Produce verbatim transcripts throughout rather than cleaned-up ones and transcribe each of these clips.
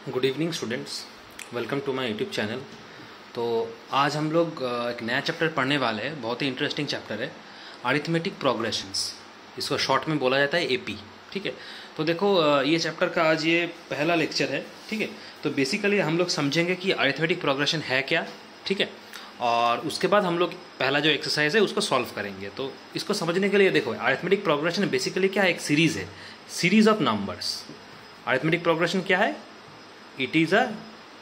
Good evening students, welcome to my YouTube channel. तो आज हम लोग एक नया चैप्टर पढ़ने वाले हैं। बहुत ही इंटरेस्टिंग चैप्टर है, अरिथमेटिक प्रोग्रेशंस। इसको शॉर्ट में बोला जाता है एपी। ठीक है, तो देखो ये चैप्टर का आज ये पहला लेक्चर है। ठीक है, तो बेसिकली हम लोग समझेंगे कि अरिथमेटिक प्रोग्रेशन है क्या। ठीक है, और उसके बाद हम लोग पहला जो एक्सरसाइज है उसको सॉल्व करेंगे। तो इसको समझने के लिए देखो, अरिथमेटिक प्रोग्रेशन बेसिकली क्या है, एक सीरीज़ है, series of numbers. Arithmetic progression क्या है? It is a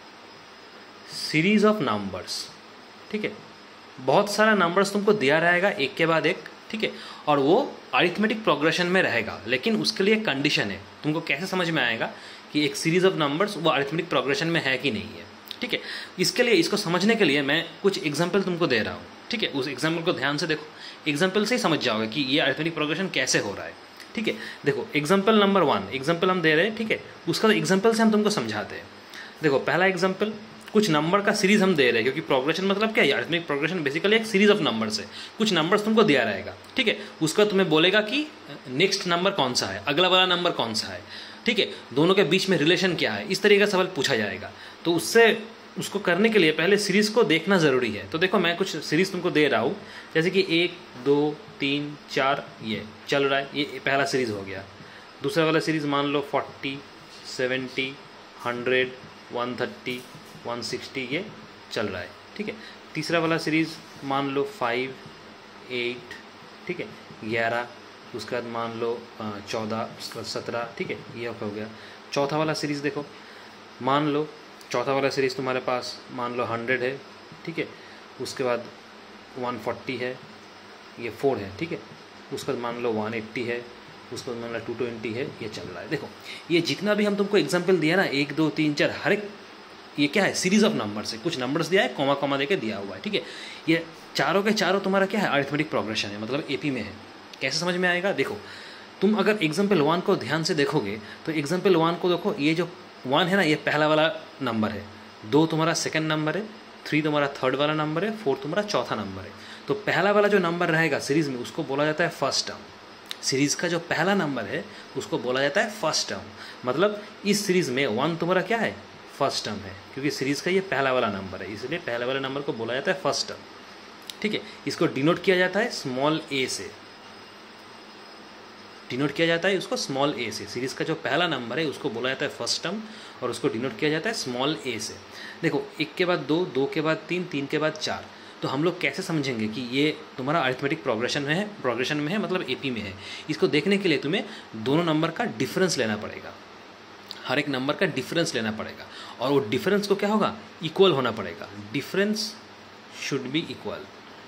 series of numbers. ठीक है, बहुत सारा नंबर्स तुमको दिया रहेगा एक के बाद एक। ठीक है, और वो अरिथमेटिक प्रोग्रेशन में रहेगा, लेकिन उसके लिए कंडीशन है। तुमको कैसे समझ में आएगा कि एक सीरीज ऑफ नंबर्स वो अरिथमेटिक प्रोग्रेशन में है कि नहीं है। ठीक है, इसके लिए, इसको समझने के लिए मैं कुछ एग्जाम्पल तुमको दे रहा हूँ। ठीक है, उस एग्जाम्पल को ध्यान से देखो, एग्जाम्पल से ही समझ जाओगे कि ये अरिथमेटिक प्रोग्रेशन कैसे हो रहा है। ठीक है, देखो एग्जाम्पल नंबर वन, एग्जाम्पल हम दे रहे हैं। ठीक है, उसका एग्जाम्पल से हम तुमको समझाते हैं। देखो पहला एग्जाम्पल, कुछ नंबर का सीरीज हम दे रहे हैं, क्योंकि प्रोग्रेशन मतलब क्या है, अरिथमेटिक प्रोग्रेशन बेसिकली एक सीरीज ऑफ नंबर्स है। कुछ नंबर्स तुमको दिया रहेगा। ठीक है, उसका तुम्हें बोलेगा कि नेक्स्ट नंबर कौन सा है, अगला वाला नंबर कौन सा है। ठीक है, दोनों के बीच में रिलेशन क्या है, इस तरीके का सवाल पूछा जाएगा। तो उससे उसको करने के लिए पहले सीरीज को देखना ज़रूरी है। तो देखो मैं कुछ सीरीज तुमको दे रहा हूँ, जैसे कि एक दो तीन चार, ये चल रहा है, ये पहला सीरीज हो गया। दूसरा वाला सीरीज मान लो forty, seventy, hundred, one thirty, one sixty, ये चल रहा है। ठीक है, तीसरा वाला सीरीज मान लो फाइव, एट, ठीक है, ग्यारह, उसके बाद मान लो चौदह, उसके बाद सत्रह। ठीक है, ये हो गया। चौथा वाला सीरीज़ देखो, मान लो चौथा वाला सीरीज़ तुम्हारे पास मान लो हंड्रेड है। ठीक है, उसके बाद वन फोर्टी है, ये फोर है। ठीक है, उसके बाद मान लो वन एट्टी है, उसके बाद मान लो टू ट्वेंटी है, ये चल रहा है। देखो ये जितना भी हम तुमको एग्जांपल दिया ना, एक दो तीन चार, हर एक ये क्या है, सीरीज ऑफ नंबर्स है। कुछ नंबर्स दिया है, कॉमा कॉमा देके दिया हुआ है। ठीक है, ये चारों के चारों तुम्हारा क्या है, अरिथमेटिक प्रोग्रेशन है, मतलब एपी में है। कैसे समझ में आएगा? देखो तुम अगर एग्जाम्पल वन को ध्यान से देखोगे तो एग्जाम्पल वन को देखो, ये जो वन है ना, ये पहला वाला नंबर है, दो तुम्हारा सेकंड नंबर है, थ्री तुम्हारा थर्ड वाला नंबर है, फोर तुम्हारा चौथा नंबर है। तो पहला वाला जो नंबर रहेगा सीरीज में, उसको बोला जाता है फर्स्ट टर्म। सीरीज का जो पहला नंबर है उसको बोला जाता है फर्स्ट टर्म। मतलब इस सीरीज में वन तुम्हारा क्या है, फर्स्ट टर्म है, क्योंकि सीरीज का ये पहला वाला नंबर है, इसलिए पहले वाले नंबर को बोला जाता है फर्स्ट टर्म। ठीक है, इसको डिनोट किया जाता है स्मॉल ए से, डिनोट किया जाता है उसको स्मॉल ए से। सीरीज़ का जो पहला नंबर है उसको बोला जाता है फर्स्ट टर्म, और उसको डिनोट किया जाता है स्मॉल ए से। देखो एक के बाद दो, दो के बाद तीन, तीन के बाद चार। तो हम लोग कैसे समझेंगे कि ये तुम्हारा अरिथमेटिक प्रोग्रेशन में है, प्रोग्रेशन में है मतलब एपी में है। इसको देखने के लिए तुम्हें दोनों नंबर का डिफरेंस लेना पड़ेगा, हर एक नंबर का डिफरेंस लेना पड़ेगा, और वो डिफरेंस को क्या होगा, इक्वल होना पड़ेगा। Difference should be equal,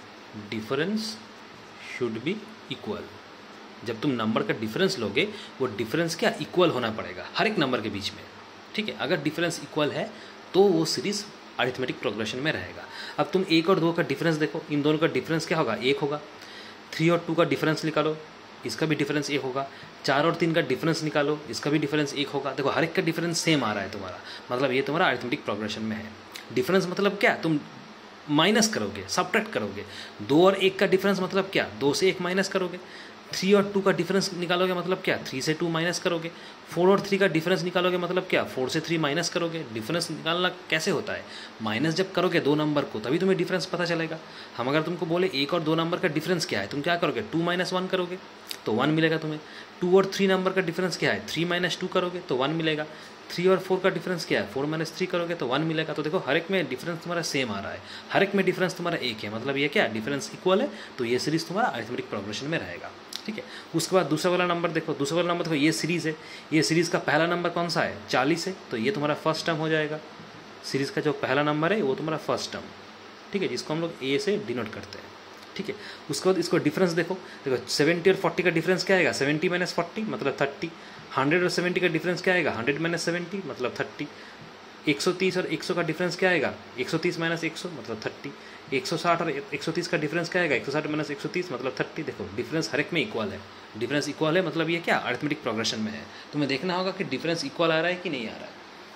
difference should be equal. जब तुम नंबर का डिफरेंस लोगे, वो डिफरेंस क्या, इक्वल होना पड़ेगा हर एक नंबर के बीच में। ठीक है, अगर डिफरेंस इक्वल है तो वो सीरीज अरिथमेटिक प्रोग्रेशन में रहेगा। अब तुम एक और दो का डिफरेंस देखो, इन दोनों का डिफरेंस क्या होगा, एक होगा। थ्री और टू का डिफरेंस निकालो, इसका भी डिफरेंस एक होगा। चार और तीन का डिफरेंस निकालो, इसका भी डिफरेंस एक होगा। देखो हर एक का डिफरेंस सेम आ रहा है तुम्हारा, मतलब ये तुम्हारा अरिथमेटिक प्रोग्रेशन में है। डिफरेंस मतलब क्या, तुम माइनस करोगे, सब्ट्रैक्ट करोगे। दो और एक का डिफरेंस मतलब क्या, दो से एक माइनस करोगे। थ्री और टू का डिफरेंस निकालोगे मतलब क्या, थ्री से टू माइनस करोगे। फोर और थ्री का डिफरेंस निकालोगे मतलब क्या, फोर से थ्री माइनस करोगे। डिफरेंस निकालना कैसे होता है, माइनस जब करोगे दो नंबर को तभी तुम्हें डिफरेंस पता चलेगा। हम अगर तुमको बोले एक और दो नंबर का डिफरेंस क्या है, तुम क्या करोगे, टू माइनस वन करोगे तो वन मिलेगा तुम्हें। टू और थ्री नंबर का डिफरेंस क्या है, थ्री माइनस टू करोगे तो वन मिलेगा। थ्री और फोर का डिफरेंस क्या है, फोर माइनस थ्री करोगे तो वन मिलेगा। तो देखो हर एक में डिफरेंस तुम्हारा सेम आ रहा है, हर एक में डिफरेंस तुम्हारा एक है, मतलब ये क्या, डिफरेंस इक्वल है। तो ये सीरीज तुम्हारा अरिथमेटिक प्रोग्रेशन में रहेगा। ठीक है, उसके बाद दूसरा वाला नंबर देखो, दूसरा वाला नंबर देखो, ये सीरीज़ है, ये सीरीज़ का पहला नंबर कौन सा है, चालीस है, तो ये तुम्हारा फर्स्ट टर्म हो जाएगा। सीरीज़ का जो पहला नंबर है वो तुम्हारा फर्स्ट टर्म। ठीक है, जिसको हम लोग ए से डिनोट करते हैं। ठीक है, उसके बाद इसको डिफरेंस देखो, देखो सेवेंटी और फोर्टी का डिफरेंस क्या आएगा, सेवेंटी माइनस फोर्टी मतलब थर्टी। हंड्रेड और सेवेंटी का डिफरेंस क्या आएगा, हंड्रेड माइनस सेवेंटी मतलब थर्टी। एक सौ तीस और एक सौ का डिफरेंस क्या आएगा, एक सौ तीस माइनस एक सौ मतलब थर्टी। एक सौ साठ और एक सौ तीस का डिफरेंस क्या आएगा, एक सौ साठ माइनस एक सौ तीस मतलब थर्टी। देखो डिफरेंस हर एक में इक्वल है, डिफरेंस इक्वल है मतलब ये क्या, अरिथमेटिक प्रोग्रेशन में है। तुम्हें देखना होगा कि डिफरेंस इक्वल आ रहा है कि नहीं आ रहा है।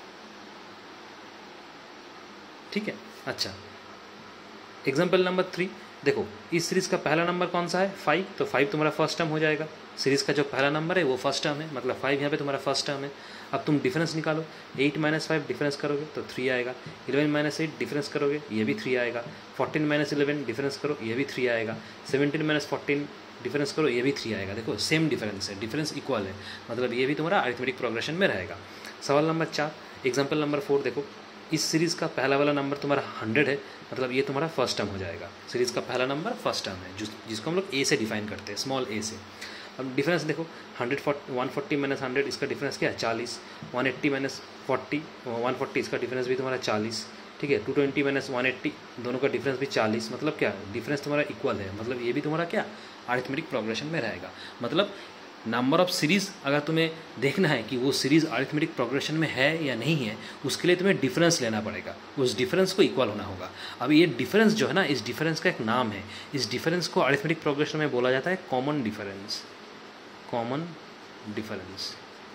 ठीक है, अच्छा एग्जाम्पल नंबर थ्री देखो, इस सीरीज का पहला नंबर कौन सा है, फाइव, तो फाइव तुम्हारा फर्स्ट टर्म हो जाएगा। सीरीज़ का जो पहला नंबर है वो फर्स्ट टर्म है, मतलब फाइव यहाँ पे तुम्हारा फर्स्ट टर्म है। अब तुम डिफरेंस निकालो, एट माइनस फाइव डिफरेंस करोगे तो थ्री आएगा, इलेवन माइनस एट डिफरेंस करोगे ये भी थ्री आएगा, फोर्टीन माइनस इलेवन डिफरेंस करो ये भी थ्री आएगा, सेवनटीन माइनस फोर्टीन डिफरेंस करो ये भी थ्री आएगा। देखो सेम डिफरेंस है, डिफरेंस इक्वल है, मतलब ये भी तुम्हारा अरिथमेटिक प्रोग्रेशन में रहेगा। सवाल नंबर चार, एग्जाम्पल नंबर फोर देखो, इस सीरीज़ का पहला वाला नंबर तुम्हारा हंड्रेड है, मतलब ये तुम्हारा फर्स्ट टर्म हो जाएगा। सीरीज़ का पहला नंबर फर्स्ट टर्म है जिस जिसको हम लोग ए से डिफाइन करते हैं, स्मॉल ए से। अब डिफरेंस देखो, hundred forty one forty minus hundred इसका डिफरेंस क्या है, चालीस, one eighty minus forty one forty इसका डिफरेंस भी तुम्हारा चालीस, ठीक है, two twenty minus one eighty दोनों का डिफरेंस भी चालीस, मतलब क्या डिफरेंस तुम्हारा इक्वल है, मतलब ये भी तुम्हारा क्या अरिथमेटिक प्रोग्रेशन में रहेगा। मतलब नंबर ऑफ सीरीज़ अगर तुम्हें देखना है कि वो सीरीज़ अरिथमेटिक प्रोग्रेशन में है या नहीं है, उसके लिए तुम्हें डिफरेंस लेना पड़ेगा, उस डिफरेंस को इक्वल होना होगा। अब ये डिफरेंस जो है ना, इस डिफरेंस का एक नाम है, इस डिफरेंस को अरिथमेटिक प्रोग्रेशन में बोला जाता है कॉमन डिफरेंस, कॉमन डिफरेंस,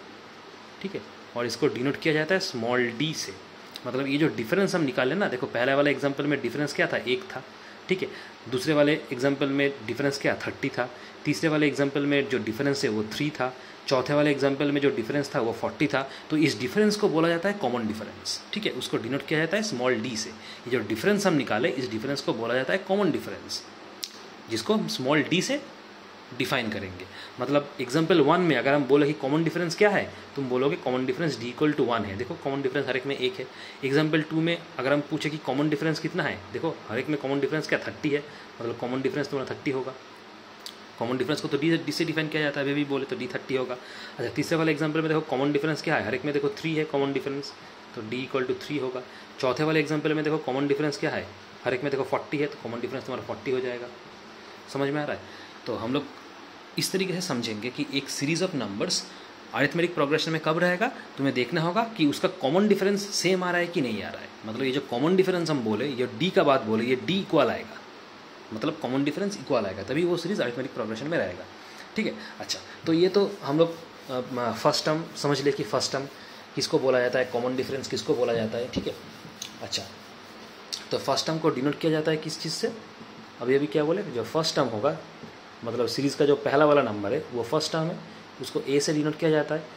ठीक है, और इसको डिनोट किया जाता है स्मॉल डी से। मतलब ये जो डिफरेंस हम निकाले ना, देखो पहले वाले एग्जाम्पल में डिफरेंस क्या था, एक था, ठीक है, दूसरे वाले एग्जाम्पल में डिफरेंस क्या थर्टी था, तीसरे वाले एग्जाम्पल में जो डिफरेंस है वो थ्री था, चौथे वाले एग्जाम्पल में जो डिफरेंस था वो फोर्टी था। तो इस डिफरेंस को बोला जाता है कॉमन डिफरेंस, ठीक है, उसको डिनोट किया जाता है स्मॉल डी से। ये जो डिफरेंस हम निकाले, इस डिफरेंस को बोला जाता है कॉमन डिफरेंस, जिसको हम स्मॉल डी से डिफाइन करेंगे। मतलब एग्जाम्पल वन में अगर हम बोले कि कॉमन डिफरेंस क्या है, तुम बोलोगे common difference d equal to one है। देखो कॉमन डिफरेंस हर एक में एक है। एग्जाम्पल टू में अगर हम पूछे कि कॉमन डिफरेंस कितना है, देखो हर एक में कॉमन डिफरेंस क्या थर्टी है, मतलब कॉमन डिफरेंस तुम्हारा थर्टी होगा। कॉमन डिफरेंस को तो डी डी से डिफाइन किया जाता है, अभी भी बोले तो डी थर्टी होगा। अच्छा तीसरे वाले एग्जाम्पल में देखो कॉमन डिफरेंस क्या है, हर एक में देखो थ्री है कॉमन डिफरेंस, तो डी इक्वल टू थ्री होगा। चौथे वाले एग्जाम्पल में देखो कॉमन डिफरेंस क्या है, हर एक में देखो फोर्टी है, तो कॉमन डिफरेंस तुम्हारा फोर्टी हो जाएगा। समझ में आ रहा है? तो हम लोग इस तरीके से समझेंगे कि एक series of numbers arithmetic progression में कब रहेगा, तुम्हें देखना होगा कि उसका कॉमन डिफरेंस सेम आ रहा है कि नहीं आ रहा है। मतलब ये जो कॉमन डिफरेंस हम बोले, ये डी का बात बोले, ये डी इक्वल आएगा, मतलब कॉमन डिफरेंस इक्वल आएगा, तभी वो सीरीज अरिथमेटिक प्रोग्रेशन में रहेगा। ठीक है, अच्छा तो ये तो हम लोग फर्स्ट टर्म समझ ले कि फर्स्ट टर्म किसको बोला जाता है, कॉमन डिफरेंस किसको बोला जाता है। ठीक है, अच्छा तो फर्स्ट टर्म को डिनोट किया जाता है किस चीज़ से, अभी अभी क्या बोले, जो फर्स्ट टर्म होगा मतलब सीरीज़ का जो पहला वाला नंबर है वो फर्स्ट टर्म है, उसको ए से डिनोट किया जाता है।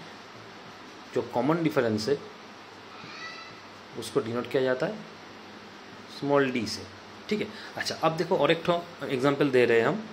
जो कॉमन डिफरेंस है उसको डिनोट किया जाता है स्मॉल डी से। ठीक है, अच्छा अब देखो और एक ठो एग्जांपल दे रहे हैं हम,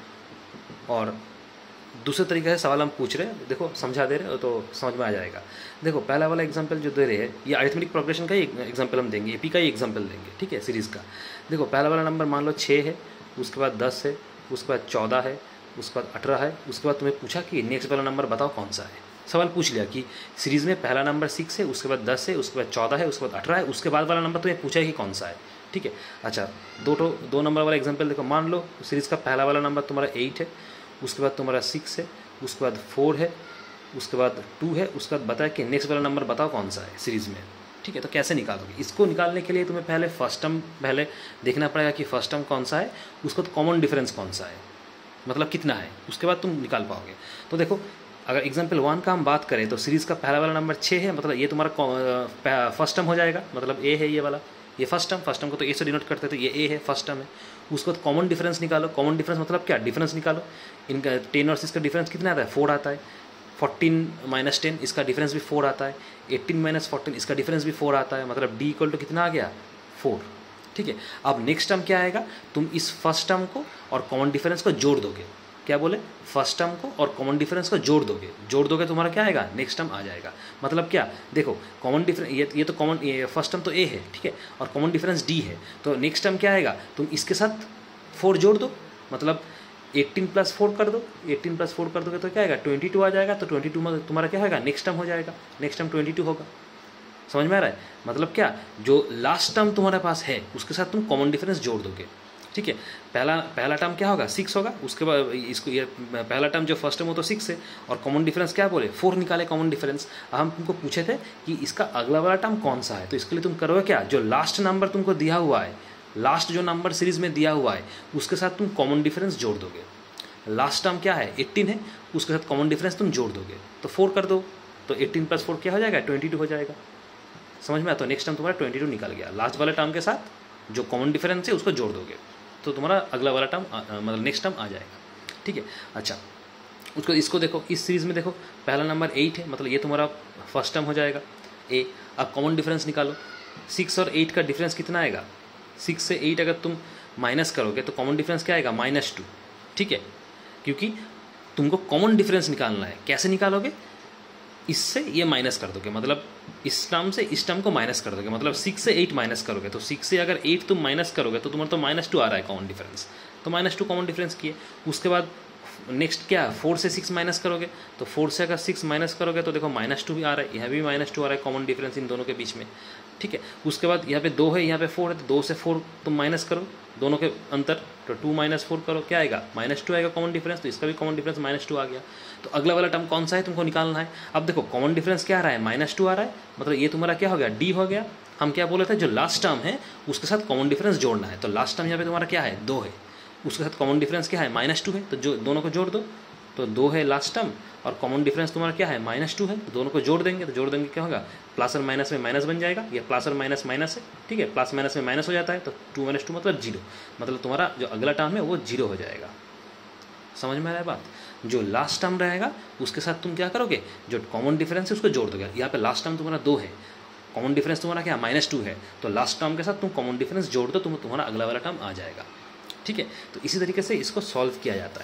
और दूसरे तरीके से सवाल हम पूछ रहे हैं, देखो समझा दे रहे हो तो समझ में आ जाएगा। देखो पहला वाला एग्जांपल जो दे रहे हैं ये अरिथमेटिक प्रोग्रेशन का ही एग्जांपल हम देंगे, एपी का ही एग्जांपल देंगे। ठीक है, सीरीज़ का देखो पहला वाला नंबर मान लो छः है, उसके बाद दस है, उसके बाद चौदह है, उसके बाद अठारह है, उसके बाद तुम्हें पूछा कि नेक्स्ट वाला नंबर बताओ कौन सा है। सवाल पूछ लिया कि सीरीज़ में पहला नंबर सिक्स है, उसके बाद दस है, उसके बाद चौदह है, उसके बाद अठारह है, उसके बाद वाला नंबर तुम्हें पूछा है कि कौन सा है। ठीक है, अच्छा दो तो दो नंबर वाला एग्जांपल देखो, मान लो सीरीज़ का पहला वाला नंबर तुम्हारा एट है, उसके बाद तुम्हारा सिक्स है, उसके बाद फोर है, उसके बाद टू है, उसके बाद बताया कि नेक्स्ट वाला नंबर बताओ कौन सा है सीरीज़ में। ठीक है, तो कैसे निकालोगे इसको, निकालने के लिए तुम्हें पहले फर्स्ट टर्म पहले देखना पड़ेगा कि फर्स्ट टर्म कौन सा है, उसको कॉमन डिफरेंस कौन सा है, मतलब कितना है, उसके बाद तुम निकाल पाओगे। तो देखो अगर एग्जाम्पल वन का हम बात करें तो सीरीज़ का पहला वाला नंबर छः है, मतलब ये तुम्हारा फर्स्ट टर्म हो जाएगा, मतलब ए है ये वाला, ये फर्स्ट टर्म, फर्स्ट टर्म को तो ए से डिनोट करते हैं तो ये ए है, फर्स्ट टर्म है। उसको कॉमन डिफरेंस निकालो, कॉमन डिफरेंस मतलब क्या, डिफरेंस निकालो, इनका टेन और सिक्स का डिफरेंस कितना आता है, फोर आता है, फोर्टीन माइनस टेन इसका डिफरेंस भी फोर आता है, एट्टीन माइनस फोर्टीन इसका डिफरेंस भी फोर आता है, मतलब डी इक्वल टू कितना आ गया, फोर। ठीक है, अब नेक्स्ट टर्म क्या आएगा, तुम इस फर्स्ट टर्म को और कॉमन डिफरेंस को जोड़ दोगे, क्या बोले, फर्स्ट टर्म को और कॉमन डिफरेंस को जोड़ दोगे, जोड़ दोगे तुम्हारा क्या आएगा, नेक्स्ट टर्म आ जाएगा। मतलब क्या, देखो कॉमन डिफरेंस ये ये तो कॉमन ये फर्स्ट टर्म तो ए है, ठीक है, और कॉमन डिफरेंस डी है, तो नेक्स्ट टर्म क्या आएगा, तुम इसके साथ फोर जोड़ दो, मतलब एट्टीन प्लस फोर कर दो, एट्टीन प्लस फोर कर दोगे तो क्या आएगा, ट्वेंटी टू आ जाएगा, तो ट्वेंटी टू में तुम्हारा क्या होगा, नेक्स्ट टर्म हो जाएगा, नेक्स्ट टर्म ट्वेंटी टू होगा। समझ में आ रहा है? मतलब क्या, जो लास्ट टर्म तुम्हारे पास है उसके साथ तुम कॉमन डिफरेंस जोड़ दोगे। ठीक है, पहला पहला टर्म क्या होगा, सिक्स होगा, उसके बाद इसको ये पहला टर्म जो फर्स्ट टर्म हो तो सिक्स है, और कॉमन डिफरेंस क्या बोले, फोर निकाले कॉमन डिफरेंस। हम तुमको पूछे थे कि इसका अगला वाला टर्म कौन सा है, तो इसके लिए तुम करोगे क्या, जो लास्ट नंबर तुमको दिया हुआ है, लास्ट जो नंबर सीरीज में दिया हुआ है उसके साथ तुम कॉमन डिफरेंस जोड़ दोगे। लास्ट टर्म क्या है, एट्टीन है, उसके साथ कॉमन डिफरेंस तुम जोड़ दोगे, तो फोर कर दो, तो एट्टीन प्लस फोर क्या हो जाएगा, ट्वेंटी टू हो जाएगा। समझ में आया? तो नेक्स्ट टर्म तुम्हारा ट्वेंटी टू निकल गया, लास्ट वाले टर्म के साथ जो कॉमन डिफरेंस है उसको जोड़ दोगे, तो तुम्हारा अगला वाला टर्म मतलब नेक्स्ट टर्म आ जाएगा। ठीक है, अच्छा उसको इसको देखो, इस सीरीज़ में देखो पहला नंबर एट है, मतलब ये तुम्हारा फर्स्ट टर्म हो जाएगा ए। अब कॉमन डिफरेंस निकालो, सिक्स और एट का डिफरेंस कितना आएगा, सिक्स से एट अगर तुम माइनस करोगे तो कॉमन डिफरेंस क्या आएगा, माइनस टू। ठीक है, क्योंकि तुमको कॉमन डिफरेंस निकालना है। कैसे निकालोगे, इससे ये माइनस कर दोगे, मतलब इस टर्म से इस टर्म को माइनस कर दोगे, मतलब सिक्स से एट माइनस करोगे, तो सिक्स से अगर एट तुम माइनस करोगे तो तुम्हारा तो माइनस टू आ रहा है कॉमन डिफरेंस, तो माइनस टू कॉमन डिफरेंस किए। उसके बाद नेक्स्ट क्या, फोर से सिक्स माइनस करोगे, तो फोर से अगर सिक्स माइनस करोगे तो देखो माइनस टू भी आ रहा है, यहाँ भी माइनस टू आ रहा है, कॉमन डिफरेंस इन दोनों के बीच में। ठीक है, उसके बाद यहाँ पे दो है, यहाँ पे फोर है, तो दो से फोर तुम माइनस करो, दोनों के अंतर, तो टू माइनस फोर करो, क्या आएगा, माइनस टू आएगा कॉमन डिफरेंस, तो इसका भी कॉमन डिफरेंस माइनस टू आ गया। तो अगला वाला टर्म कौन सा है तुमको निकालना है। अब देखो कॉमन डिफरेंस क्या आ रहा है, माइनस टू आ रहा है, मतलब ये तुम्हारा क्या हो गया, डी हो गया। हम क्या बोले थे, जो लास्ट टर्म है उसके साथ कॉमन डिफरेंस जोड़ना है, तो लास्ट टर्म यहाँ पे तुम्हारा क्या है, दो है, उसके साथ कॉमन डिफरेंस क्या है, माइनस टू है, तो जो दोनों को जोड़ दो, तो दो है लास्ट टर्म और कॉमन डिफरेंस तुम्हारा क्या है, माइनस टू है, तो दोनों को जोड़ देंगे, तो जोड़ देंगे क्या होगा, प्लस और माइनस में माइनस बन जाएगा, ये प्लस और माइनस माइनस है। ठीक है, प्लस माइनस में माइनस हो जाता है, तो टू माइनस टू मतलब जीरो, मतलब तुम्हारा जो अगला टर्म है वो जीरो हो जाएगा। समझ में आ रहा है बात, जो लास्ट टर्म रहेगा उसके साथ तुम क्या करोगे, जो कॉमन डिफरेंस है उसको जोड़ दोगे। यहाँ पे लास्ट टर्म तुम्हारा दो है, कॉमन डिफरेंस तुम्हारा क्या, माइनस टू है, तो लास्ट टर्म के साथ तुम कॉमन डिफरेंस जोड़ दो, तुम तुम्हारा अगला वाला टर्म आ जाएगा। ठीक है, तो इसी तरीके से इसको सॉल्व किया जाता है।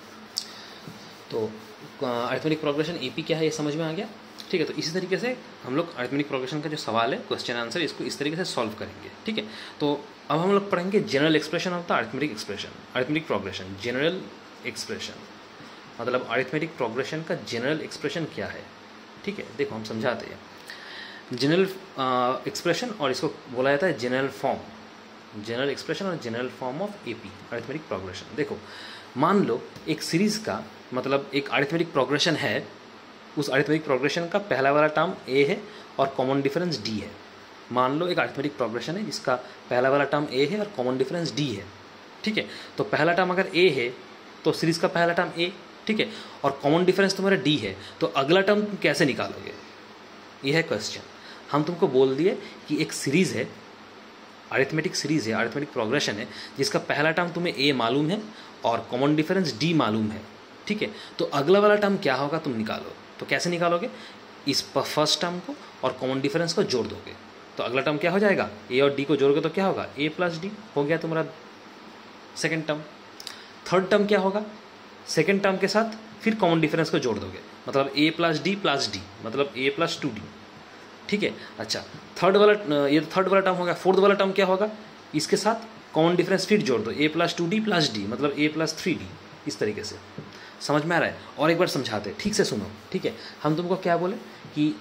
तो अरिथमेटिक प्रोग्रेशन एपी क्या है ये समझ में आ गया। ठीक है, तो इसी तरीके से हम लोग अरिथमेटिक प्रोग्रेशन का जो सवाल है, क्वेश्चन आंसर, इसको इस तरीके से सॉल्व करेंगे। ठीक है, तो अब हम लोग पढ़ेंगे general expression of the arithmetic expression, arithmetic progression, general expression, मतलब अरिथमेटिक प्रोग्रेशन का जनरल एक्सप्रेशन क्या है। ठीक है, देखो हम समझाते हैं जनरल एक्सप्रेशन, और इसको बोला जाता है जनरल फॉर्म, जनरल एक्सप्रेशन और general form of AP, arithmetic progression. देखो मान लो एक सीरीज़ का, मतलब एक अरिथमेटिक प्रोग्रेशन है, उस अरिथमेटिक प्रोग्रेशन का पहला वाला टर्म ए है और कॉमन डिफरेंस डी है। मान लो एक अरिथमेटिक प्रोग्रेशन है जिसका पहला वाला टर्म ए है और कॉमन डिफरेंस डी है। ठीक है, तो पहला टर्म अगर ए है तो सीरीज़ का पहला टर्म ए, ठीक है, और कॉमन डिफरेंस तुम्हारा डी है, तो अगला टर्म तुम कैसे निकालोगे, ये है क्वेश्चन। हम तुमको बोल दिए कि एक सीरीज़ है, अरिथमेटिक सीरीज़ है, अरिथमेटिक प्रोग्रेशन है, जिसका पहला टर्म तुम्हें ए मालूम है और कॉमन डिफरेंस डी मालूम है। ठीक है, तो अगला वाला टर्म क्या होगा तुम निकालो। तो कैसे निकालोगे, इस फर्स्ट टर्म को और कॉमन डिफरेंस को जोड़ दोगे, तो अगला टर्म क्या हो जाएगा, ए और डी को जोड़ोगे तो क्या होगा, ए प्लस डी हो गया तुम्हारा सेकेंड टर्म। थर्ड टर्म क्या होगा, सेकेंड टर्म के साथ फिर कॉमन डिफरेंस को जोड़ दोगे, मतलब a plus d plus d, मतलब ए प्लस टू डी। ठीक है, अच्छा थर्ड वाला, ये थर्ड वाला टर्म होगा। फोर्थ वाला टर्म क्या होगा, इसके साथ कॉमन डिफरेंस फिर जोड़ दो, a plus two d plus d, मतलब ए प्लस थ्री डी। इस तरीके से समझ में आ रहा है। और एक बार समझाते, ठीक से सुनो। ठीक है, हम तुमको क्या बोले कि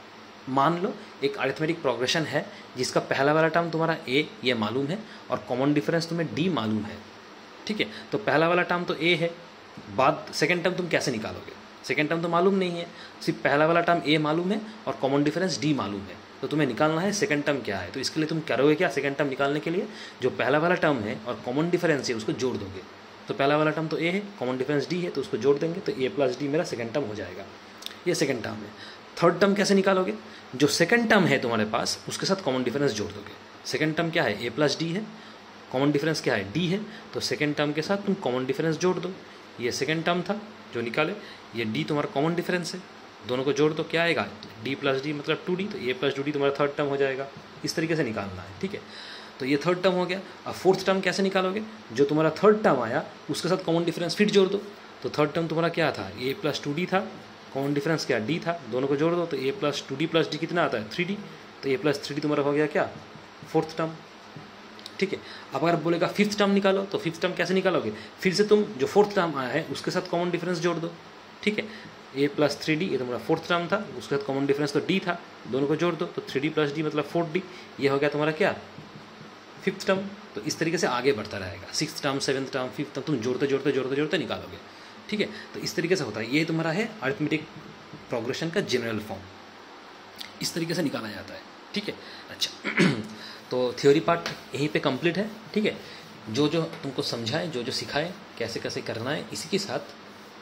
मान लो एक अरिथमेटिक प्रोग्रेशन है जिसका पहला वाला टर्म तुम्हारा ए ये मालूम है और कॉमन डिफरेंस तुम्हें डी मालूम है। ठीक है, तो पहला वाला टर्म तो ए है, बाद सेकेंड टर्म तुम कैसे निकालोगे, सेकेंड टर्म तो मालूम नहीं है, सिर्फ पहला वाला टर्म ए मालूम है और कॉमन डिफरेंस डी मालूम है, तो तुम्हें निकालना है सेकंड टर्म क्या है। तो इसके लिए तुम करोगे क्या, सेकंड टर्म निकालने के लिए जो पहला वाला टर्म है और कॉमन डिफरेंस है उसको जोड़ दोगे। तो पहला वाला टर्म तो ए है, कॉमन डिफरेंस डी है, तो उसको जोड़ देंगे, तो ए प्लस डी मेरा सेकंड टर्म हो जाएगा। ये सेकंड टर्म है। थर्ड टर्म कैसे निकालोगे, जो सेकंड टर्म है तुम्हारे पास उसके साथ कॉमन डिफरेंस जोड़ दोगे। सेकंड टर्म क्या है, ए प्लस डी है, कॉमन डिफरेंस क्या है, डी है, तो सेकंड टर्म के साथ तुम कॉमन डिफरेंस जोड़ दो। ये सेकंड टर्म था जो निकाले, ये डी तुम्हारा कॉमन डिफरेंस है, दोनों को जोड़ दो, क्या आएगा, डी प्लस डी मतलब टू डी, तो ए प्लस टू डी तुम्हारा थर्ड टर्म हो जाएगा। इस तरीके से निकालना है। ठीक है, तो ये थर्ड टर्म हो गया। अब फोर्थ टर्म कैसे निकालोगे, जो तुम्हारा थर्ड टर्म आया उसके साथ कॉमन डिफरेंस फिर जोड़ दो। तो थर्ड टर्म तुम्हारा क्या था, ए प्लस टू डी था, कॉमन डिफरेंस क्या डी था, दोनों को जोड़ दो, तो a plus two d plus d कितना आता है, थ्री डी, तो ए प्लस थ्री डी तुम्हारा हो गया क्या, फोर्थ टर्म। ठीक है, अब अगर बोलेगा फिफ्थ टर्म निकालो, तो फिफ्थ टर्म कैसे निकालोगे, फिर से तुम जो फोर्थ टर्म आया है उसके साथ कॉमन डिफरेंस जोड़ दो। ठीक है, ए प्लस थ्री डी ये तुम्हारा फोर्थ टर्म था, उसके साथ कॉमन डिफरेंस तो डी था, दोनों को जोड़ दो, तो थ्री डी प्लस डी मतलब फोर्थ डी, ये हो गया तुम्हारा क्या, फिफ्थ टर्म। तो इस तरीके से आगे बढ़ता रहेगा, six term, seventh term, fifth term, तुम जोड़ते जोड़ते जोड़ते जोड़ते निकालोगे। ठीक है, तो इस तरीके से होता है। ये तुम्हारा है अरिथमेटिक प्रोग्रेशन का जनरल फॉर्म, इस तरीके से निकाला जाता है। ठीक है, अच्छा तो थ्योरी पार्ट यहीं पे कंप्लीट है। ठीक है, जो जो तुमको समझाए, जो जो सिखाए, कैसे कैसे करना है, इसी के साथ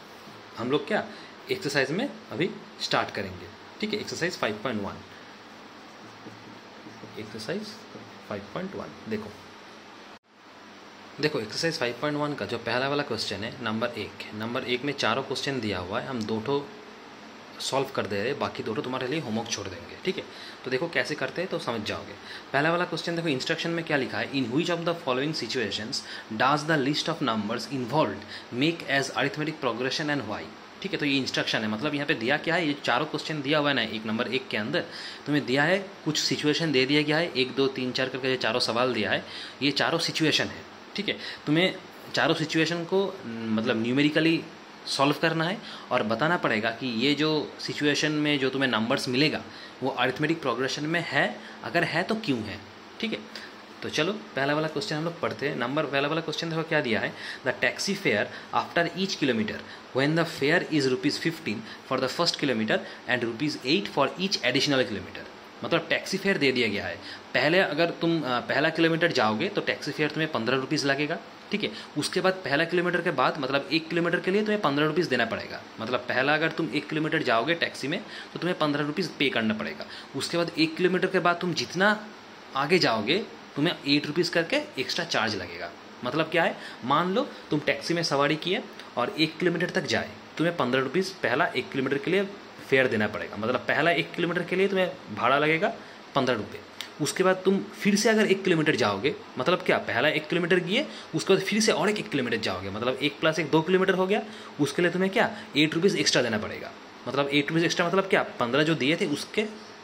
हम लोग क्या एक्सरसाइज में अभी स्टार्ट करेंगे। ठीक है, exercise five point one, exercise five point one देखो, देखो एक्सरसाइज फाइव पॉइंट वन का जो पहला वाला क्वेश्चन है नंबर एक नंबर एक में चारों क्वेश्चन दिया हुआ है, हम दो ठो सॉल्व कर दे रहे हैं, बाकी दो ठो तुम्हारे लिए होमवर्क छोड़ देंगे। ठीक है, तो देखो कैसे करते हैं तो समझ जाओगे। पहला वाला क्वेश्चन देखो, इंस्ट्रक्शन में क्या लिखा है, in which of the following situations does the list of numbers involved make as arithmetic progression and why. ठीक है, तो ये इंस्ट्रक्शन है, मतलब यहाँ पे दिया क्या है, ये चारों क्वेश्चन दिया हुआ है ना एक नंबर एक के अंदर, तुम्हें दिया है कुछ सिचुएशन दे दिया गया है, एक दो तीन चार करके ये चारों सवाल दिया है, ये चारों सिचुएशन है। ठीक है, तुम्हें चारों सिचुएशन को मतलब न्यूमेरिकली सॉल्व करना है और बताना पड़ेगा कि ये जो सिचुएशन में जो तुम्हें नंबर्स मिलेगा वो अरिथमेटिक प्रोग्रेशन में है, अगर है तो क्यों है। ठीक है, तो चलो पहला वाला क्वेश्चन हम लोग पढ़ते हैं। नंबर पहला वाला क्वेश्चन देखो क्या दिया है, the taxi fare after each kilometre when the fare is rupees fifteen for the first kilometre and rupees eight for each additional kilometre. मतलब टैक्सी फेयर दे दिया गया है, पहले अगर तुम पहला किलोमीटर जाओगे तो टैक्सी फेयर तुम्हें पंद्रह रुपीज़ लगेगा। ठीक है, उसके बाद पहला किलोमीटर के बाद मतलब एक किलोमीटर के लिए तुम्हें पंद्रह रुपीज़ देना पड़ेगा। मतलब पहला अगर तुम एक किलोमीटर जाओगे टैक्सी में तो तुम्हें पंद्रह रुपीज़ पे करना पड़ेगा। उसके बाद एक किलोमीटर के बाद तुम जितना आगे जाओगे तुम्हें एट रुपीज़ करके एक्स्ट्रा चार्ज लगेगा। मतलब क्या है, मान लो तुम टैक्सी में सवारी किए और एक किलोमीटर तक जाए, तुम्हें पंद्रह रुपीज़ पहला एक किलोमीटर के लिए फेयर देना पड़ेगा। मतलब पहला एक किलोमीटर के लिए तुम्हें भाड़ा लगेगा पंद्रह रुपये। उसके बाद तुम फिर से अगर एक किलोमीटर जाओगे, मतलब क्या, पहला एक किलोमीटर किए उसके बाद फिर से और एक एक किलोमीटर जाओगे, मतलब एक प्लस एक दो किलोमीटर हो गया, उसके लिए तुम्हें क्या एट रुपीज़ एक्स्ट्रा देना पड़ेगा। मतलब एट रुपीज़ एक्स्ट्रा मतलब क्या, पंद्रह जो दिए थे उसके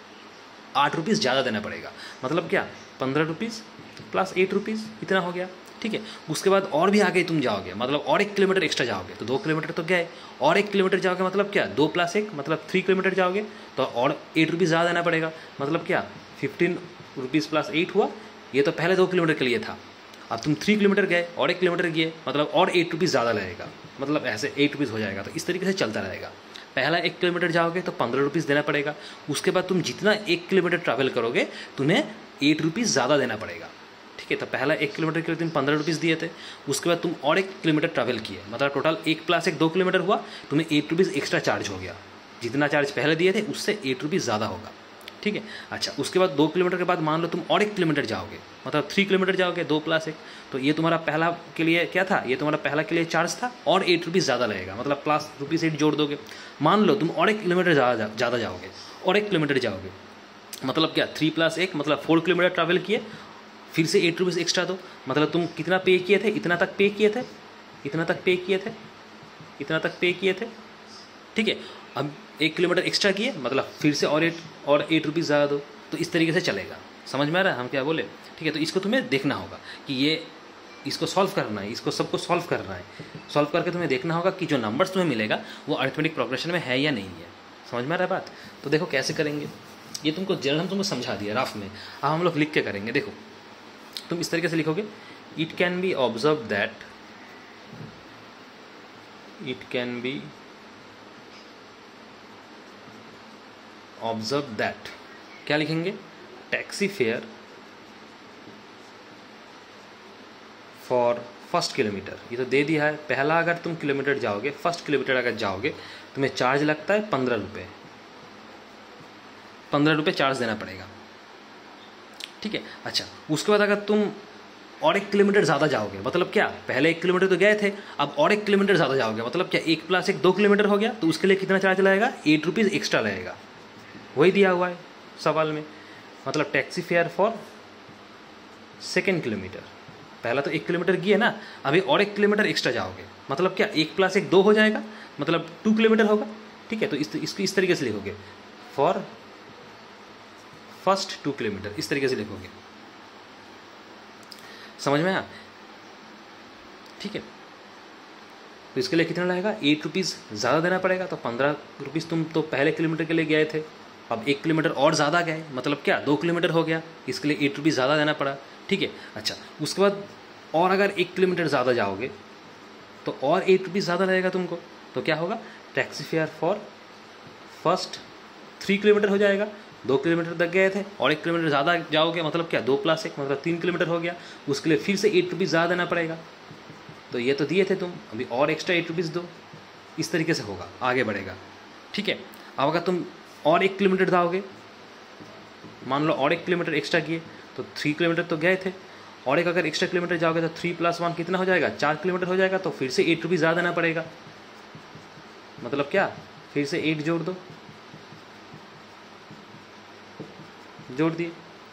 आठ रुपीज़ ज़्यादा देना पड़ेगा। मतलब क्या, पंद्रह रुपीज़ प्लस एट रुपीज़ इतना हो गया। ठीक है, उसके बाद और भी आगे तुम जाओगे, मतलब और एक किलोमीटर एक्स्ट्रा जाओगे तो दो किलोमीटर तो गए, और एक किलोमीटर जाओगे मतलब क्या, दो प्लस एक मतलब थ्री किलोमीटर जाओगे तो और एट रुपीज़ ज़्यादा देना पड़ेगा। मतलब क्या, फिफ्टीन रुपीज़ प्लस एट हुआ, ये तो पहले दो किलोमीटर के लिए था, अब तुम थ्री किलोमीटर गए और एक किलोमीटर गए मतलब और एट रुपीज़ ज़्यादा लगेगा, मतलब ऐसे एट रुपीज़ हो जाएगा। तो इस तरीके से चलता रहेगा। पहला एक किलोमीटर जाओगे तो पंद्रह रुपीज़ देना पड़ेगा, उसके बाद तुम जितना एक किलोमीटर ट्रैवल करोगे तुम्हें एट रुपीज़ ज़्यादा देना पड़ेगा। ठीक है, तो पहला एक किलोमीटर के लिए तुम पंद्रह रुपीज़ दिए थे, उसके बाद तुम और एक किलोमीटर ट्रैवल किए, मतलब टोटल एक प्लस एक दो किलोमीटर हुआ, तुम्हें एट रुपीज़ एक्स्ट्रा चार्ज हो गया, जितना चार्ज पहले दिए थे उससे एट रुपीज़ ज़्यादा होगा। ठीक है, अच्छा उसके बाद दो किलोमीटर के बाद मान लो तुम और एक किलोमीटर जाओगे, मतलब थ्री किलोमीटर जाओगे, दो प्लस एक, तो ये तुम्हारा पहला के लिए क्या था, ये तुम्हारा पहला के लिए चार्ज था और एट रुपीज़ ज़्यादा लगेगा, मतलब प्लस रुपीज़ एट जोड़ दोगे। मान लो तुम और एक किलोमीटर ज़्यादा ज़्यादा जाओगे, और एक किलोमीटर जाओगे, मतलब क्या, थ्री प्लस एक मतलब फोर किलोमीटर ट्रैवल किए, फिर से एट रुपीज़ एक्स्ट्रा दो, मतलब तुम कितना पे किए थे, इतना तक पे किए थे, इतना तक पे किए थे, इतना तक पे किए थे। ठीक है, अब एक किलोमीटर एक्स्ट्रा किए, मतलब फिर से और एट और एट रुपीज़ ज़्यादा दो। तो इस तरीके से चलेगा। समझ में आ रहा है हम क्या बोले। ठीक है, तो इसको तुम्हें देखना होगा कि ये इसको सॉल्व करना है, इसको सबको सॉल्व करना है। सॉल्व करके तुम्हें देखना होगा कि जो नंबर्स तुम्हें मिलेगा वो अरिथमेटिक प्रोग्रेशन में है या नहीं है। समझ में आ रहा है बात। तो देखो कैसे करेंगे, ये तुमको जनरल हम तुमको समझा दिया रफ में, अब हम लोग लिख के करेंगे। देखो तुम इस तरीके से लिखोगे, it can be observe that it can be observe that क्या लिखेंगे, taxi fare for first kilometre, ये तो दे दिया है। पहला अगर तुम किलोमीटर जाओगे, फर्स्ट किलोमीटर अगर जाओगे तुम्हें चार्ज लगता है पंद्रह रुपये, पंद्रह रुपये चार्ज देना पड़ेगा। ठीक है, अच्छा उसके बाद अगर तुम और एक किलोमीटर ज़्यादा जाओगे, मतलब क्या, पहले एक किलोमीटर तो गए थे, अब और एक किलोमीटर ज़्यादा जाओगे, मतलब क्या, एक प्लस एक दो किलोमीटर हो गया, तो उसके लिए कितना चार्ज लगेगा, एट रुपीज़ एक्स्ट्रा लगेगा। वही दिया हुआ है सवाल में, मतलब taxi fare for second kilometre, पहला तो एक किलोमीटर गए ना, अभी और एक किलोमीटर एक्स्ट्रा जाओगे, मतलब क्या, एक प्लस एक दो हो जाएगा, मतलब टू किलोमीटर होगा। ठीक है, तो इस इसको इस तरीके से लिखोगे, फॉर फर्स्ट टू किलोमीटर, इस तरीके से लिखोगे। समझ में आया। ठीक है, तो इसके लिए कितना लगेगा, एट रुपीज़ ज़्यादा देना पड़ेगा, तो पंद्रह रुपीज़ तुम तो पहले किलोमीटर के लिए गए थे, अब एक किलोमीटर और ज़्यादा गए, मतलब क्या, दो किलोमीटर हो गया, इसके लिए एट रुपीज़ ज़्यादा देना पड़ा। ठीक है, अच्छा उसके बाद और अगर एक किलोमीटर ज़्यादा जाओगे तो और एट रुपीज़ ज़्यादा लगेगा तुमको, तो क्या होगा, taxi fare for first three kilometre हो जाएगा, दो किलोमीटर तक गए थे और एक किलोमीटर ज़्यादा जाओगे, मतलब क्या, दो प्लस एक मतलब तीन किलोमीटर हो गया, उसके लिए फिर से एट रुपीज़ ज़्यादा देना पड़ेगा। तो ये तो दिए थे तुम, अभी और एक्स्ट्रा एट रुपीज़ दो, इस तरीके से होगा, आगे बढ़ेगा। ठीक है, अब अगर तुम और एक किलोमीटर जाओगे, मान लो और एक किलोमीटर एक्स्ट्रा किए, तो थ्री किलोमीटर तो गए थे और एक अगर एक्स्ट्रा किलोमीटर जाओगे तो थ्री प्लस वन कितना हो जाएगा, चार किलोमीटर हो जाएगा, तो फिर से एट रुपीज़ ज़्यादा देना पड़ेगा। मतलब क्या, फिर से एट जोड़ दो, जोड़ दिए,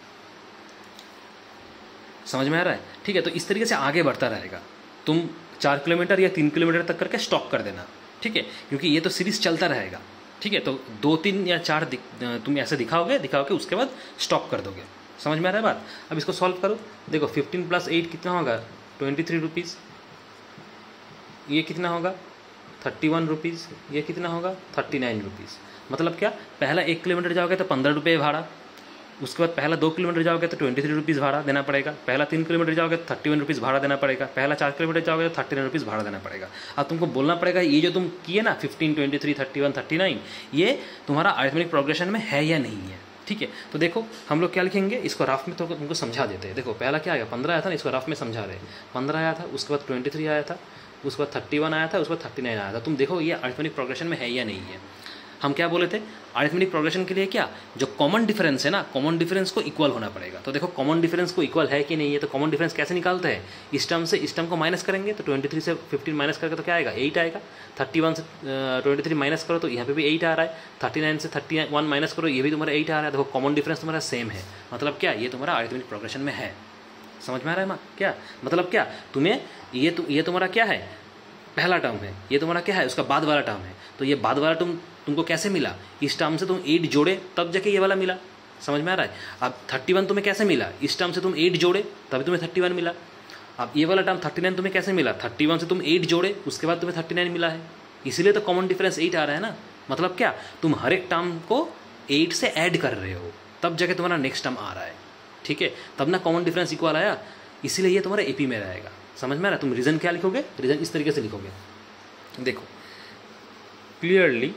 समझ में आ रहा है? ठीक है, तो इस तरीके से आगे बढ़ता रहेगा। तुम चार किलोमीटर या तीन किलोमीटर तक करके स्टॉप कर देना, ठीक है, क्योंकि ये तो सीरीज चलता रहेगा। ठीक है, तो दो तीन या चार दिख, तुम ऐसे दिखाओगे दिखाओगे उसके बाद स्टॉप कर दोगे। समझ में आ रहा है बात? अब इसको सॉल्व करो। देखो फिफ्टीन प्लस एट कितना होगा, ट्वेंटी थ्री रुपीज़। ये कितना होगा, थर्टी वन रुपीज़। ये कितना होगा, थर्टी नाइन रुपीज़। मतलब क्या, पहला एक किलोमीटर जाओगे तो पंद्रह रुपये भाड़ा, उसके बाद पहला दो किलोमीटर जाओगे तो ट्वेंटी थ्री रुपीज़ भाड़ा देना पड़ेगा, पहला तीन किलोमीटर जाओगे तो थर्टी वन रुपीज़ भाड़ा देना पड़ेगा, पहला चार किलोमीटर जाओगे तो थर्टी नाइन रुपीज़ भाड़ा देना पड़ेगा। अब तुमको बोलना पड़ेगा ये जो तुम किए ना fifteen, twenty three, thirty one, thirty nine, ये तुम्हारा अरिथमेटिक प्रोग्रेशन में है या नहीं है। ठीक है, तो देखो हम लोग क्या लिखेंगे, इसको रफ में तो तुमको समझा देते हैं। देखो पहला क्या आया, पंद्रह आया था ना, इसको रफ में समझा रहे। पंद्रह आया था, उसके बाद ट्वेंटी थ्री आया था, उसके बाद थर्टी वन आया था, उसके बाद थर्टी नाइन आया था। तुम देखो ये अरिथमेटिक प्रोग्रेशन में है या नहीं है। हम क्या बोले थे, अरिथमेटिक प्रोग्रेशन के लिए क्या, जो कॉमन डिफरेंस है ना, कॉमन डिफरेंस को इक्वल होना पड़ेगा। तो देखो कॉमन डिफरेंस को इक्वल है कि नहीं है, तो कॉमन डिफरेंस कैसे निकालते हैं, इस टर्म से इस टर्म को माइनस करेंगे, तो ट्वेंटी थ्री से फिफ्टीन माइनस करके तो क्या आएगा, एट आएगा। थर्टी वन से ट्वेंटी थ्री माइनस करो तो यहाँ पे भी एट आ रहा है। थर्टी नाइन से थर्टी वन माइनस करो, ये भी तुम्हारा एट आ रहा है। देखो कॉमन डिफरेंस तुम्हारा सेम है, मतलब क्या, ये तुम्हारा अरिथमेटिक प्रोग्रेशन में है। समझ में आ रहा है माँ? क्या मतलब, क्या तुम्हें ये तु, ये तुम्हारा क्या है, पहला टर्म है, ये तुम्हारा क्या है, उसका बाद वाला टर्म है। तो ये बाद वाला टर्म तुमको कैसे मिला, इस टर्म से तुम एट जोड़े तब जाके ये वाला मिला। समझ में आ रहा है? अब थर्टी वन तुम्हें कैसे मिला, इस टर्म से तुम एट जोड़े तभी तुम्हें थर्टी वन मिला। अब ये वाला टर्म थर्टी नाइन तुम्हें कैसे मिला, थर्टी वन से तुम एट जोड़े उसके बाद तुम्हें थर्टी नाइन मिला है, इसीलिए तो कॉमन डिफरेंस एट आ रहा है ना। मतलब क्या, तुम हर एक टर्म को एट से ऐड कर रहे हो तब जाके तुम्हारा नेक्स्ट टर्म आ रहा है। ठीक है, तब ना कॉमन डिफरेंस इक्वल आया, इसीलिए ये तुम्हारा एपी में रहेगा। समझ में आ रहा है? तुम रीजन क्या लिखोगे, रीजन इस तरीके से लिखोगे। देखो क्लियरली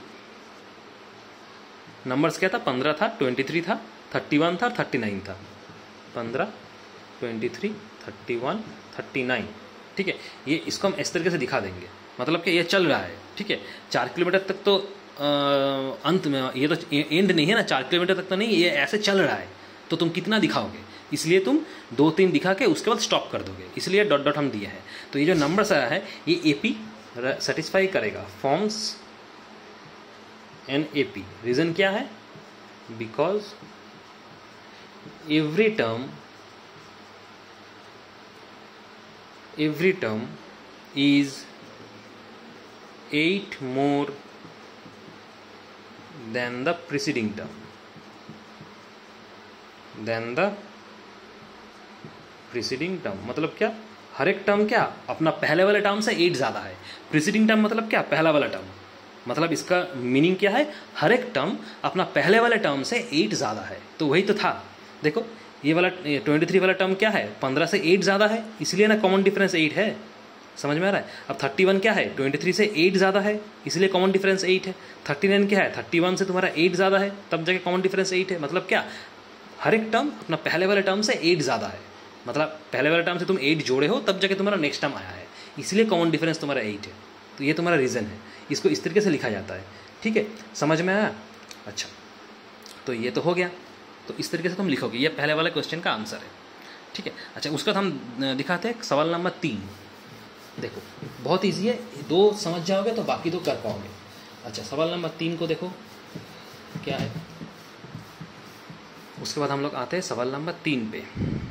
नंबर्स क्या था, पंद्रह था, ट्वेंटी थ्री था, थर्टी वन था, थर्टी नाइन था। पंद्रह, twenty three, thirty one, thirty nine. ठीक है, ये इसको हम इस तरीके से दिखा देंगे। मतलब कि ये चल रहा है। ठीक है, चार किलोमीटर तक तो आ, अंत में, ये तो एंड नहीं है ना, चार किलोमीटर तक तो नहीं, ये ऐसे चल रहा है। तो तुम कितना दिखाओगे, इसलिए तुम दो तीन दिखा के उसके बाद स्टॉप कर दोगे, इसलिए डॉट डॉट हम दिए हैं। तो ये जो नंबर्स आया है ये एपी सेटिस्फाई करेगा, फॉर्म्स एन एपी। रीजन क्या है, because every term every term is eight more than the preceding term, than the preceding term. मतलब क्या, हर एक टर्म क्या अपना पहले वाले टर्म से एट ज़्यादा है। प्रीसीडिंग टर्म मतलब क्या, पहला वाला टर्म। मतलब इसका मीनिंग क्या है, हर एक टर्म अपना पहले वाले टर्म से एट ज़्यादा है। तो वही तो था। देखो ये वाला ट्वेंटी थ्री वाला टर्म क्या है, पंद्रह से एट ज़्यादा है, इसलिए ना कॉमन डिफरेंस एट है। समझ में आ रहा है? अब थर्टी वन क्या है, ट्वेंटी थ्री से एट ज़्यादा है, इसलिए कॉमन डिफरेंस एट है। थर्टी नाइन क्या है, थर्टी वन से तुम्हारा एट ज़्यादा है, तब जाके कॉमन डिफरेंस एट है। मतलब क्या, हर एक टर्म अपना पहले वाले टर्म से एट ज़्यादा है। मतलब पहले वाले टर्म से तुम एट जोड़े हो तब जाके तुम्हारा नेक्स्ट टर्म आया है, इसलिए कॉमन डिफरेंस तुम्हारा एट है। तो ये तुम्हारा रीज़न है, इसको इस तरीके से लिखा जाता है। ठीक है, समझ में आया? अच्छा, तो ये तो हो गया। तो इस तरीके से तुम लिखोगे, ये पहले वाले क्वेश्चन का आंसर है। ठीक है, अच्छा उसका तो हम दिखाते हैं सवाल नंबर तीन। देखो बहुत ईजी है, दो समझ जाओगे तो बाकी दो कर पाओगे। अच्छा सवाल नंबर तीन को देखो क्या है, उसके बाद हम लोग आते हैं सवाल नंबर तीन पे।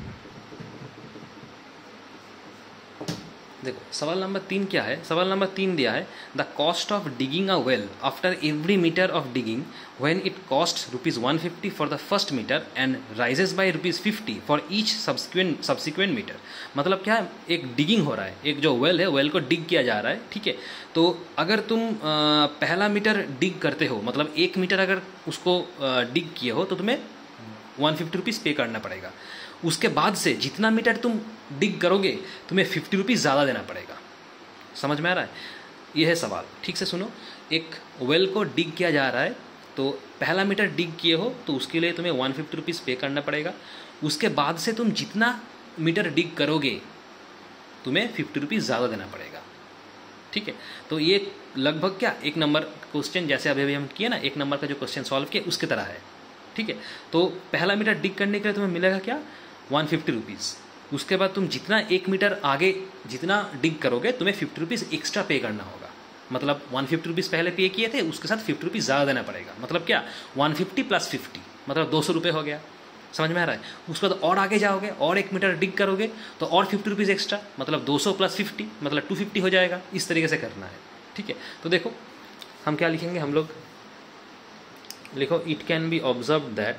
देखो सवाल नंबर तीन क्या है, सवाल नंबर तीन दिया है, the cost of digging a well after every metre of digging when it cost rupees one fifty for the first metre and rises by rupees fifty for each subsequent subsequent metre. मतलब क्या है, एक digging हो रहा है, एक जो well है वेल को डिग किया जा रहा है। ठीक है, तो अगर तुम आ, पहला मीटर डिग करते हो, मतलब एक मीटर अगर उसको डिग किए हो तो तुम्हें वन फिफ्टी रुपीज़ पे करना पड़ेगा। उसके बाद से जितना मीटर तुम डिग करोगे तुम्हें फिफ्टी रुपीज़ ज़्यादा देना पड़ेगा। समझ में आ रहा है? ये है सवाल, ठीक से सुनो। एक वेल को डिग किया जा रहा है, तो पहला मीटर डिग किए हो तो उसके लिए तुम्हें वन फिफ्टी रुपीज़ पे करना पड़ेगा। उसके बाद से तुम जितना मीटर डिग करोगे तुम्हें फिफ्टी रुपीज़ ज़्यादा देना पड़ेगा। ठीक है, तो ये लगभग क्या एक नंबर क्वेश्चन जैसे अभी अभी हम किए ना, एक नंबर का जो क्वेश्चन सॉल्व किया उसकी तरह है। ठीक है, तो पहला मीटर डिग करने के लिए तुम्हें मिलेगा क्या, वन फिफ्टी रुपीज़। उसके बाद तुम जितना एक मीटर आगे जितना डिग करोगे तुम्हें फिफ्टी रुपीज़ एक्स्ट्रा पे करना होगा। मतलब वन फिफ्टी रुपीज़ पहले पे किए थे, उसके साथ फिफ्टी रुपीज़ ज़्यादा देना पड़ेगा। मतलब क्या, वन फिफ्टी प्लस फिफ्टी मतलब दो सौ रुपये हो गया। समझ में आ रहा है? उसके बाद और आगे जाओगे और एक मीटर डिग करोगे तो और फिफ्टी रुपीज़ एक्स्ट्रा, मतलब दो सौ प्लस फिफ्टी मतलब टू फिफ्टी हो जाएगा। इस तरीके से करना है, ठीक है। तो देखो हम क्या लिखेंगे, हम लोग लिखो it can be observe that,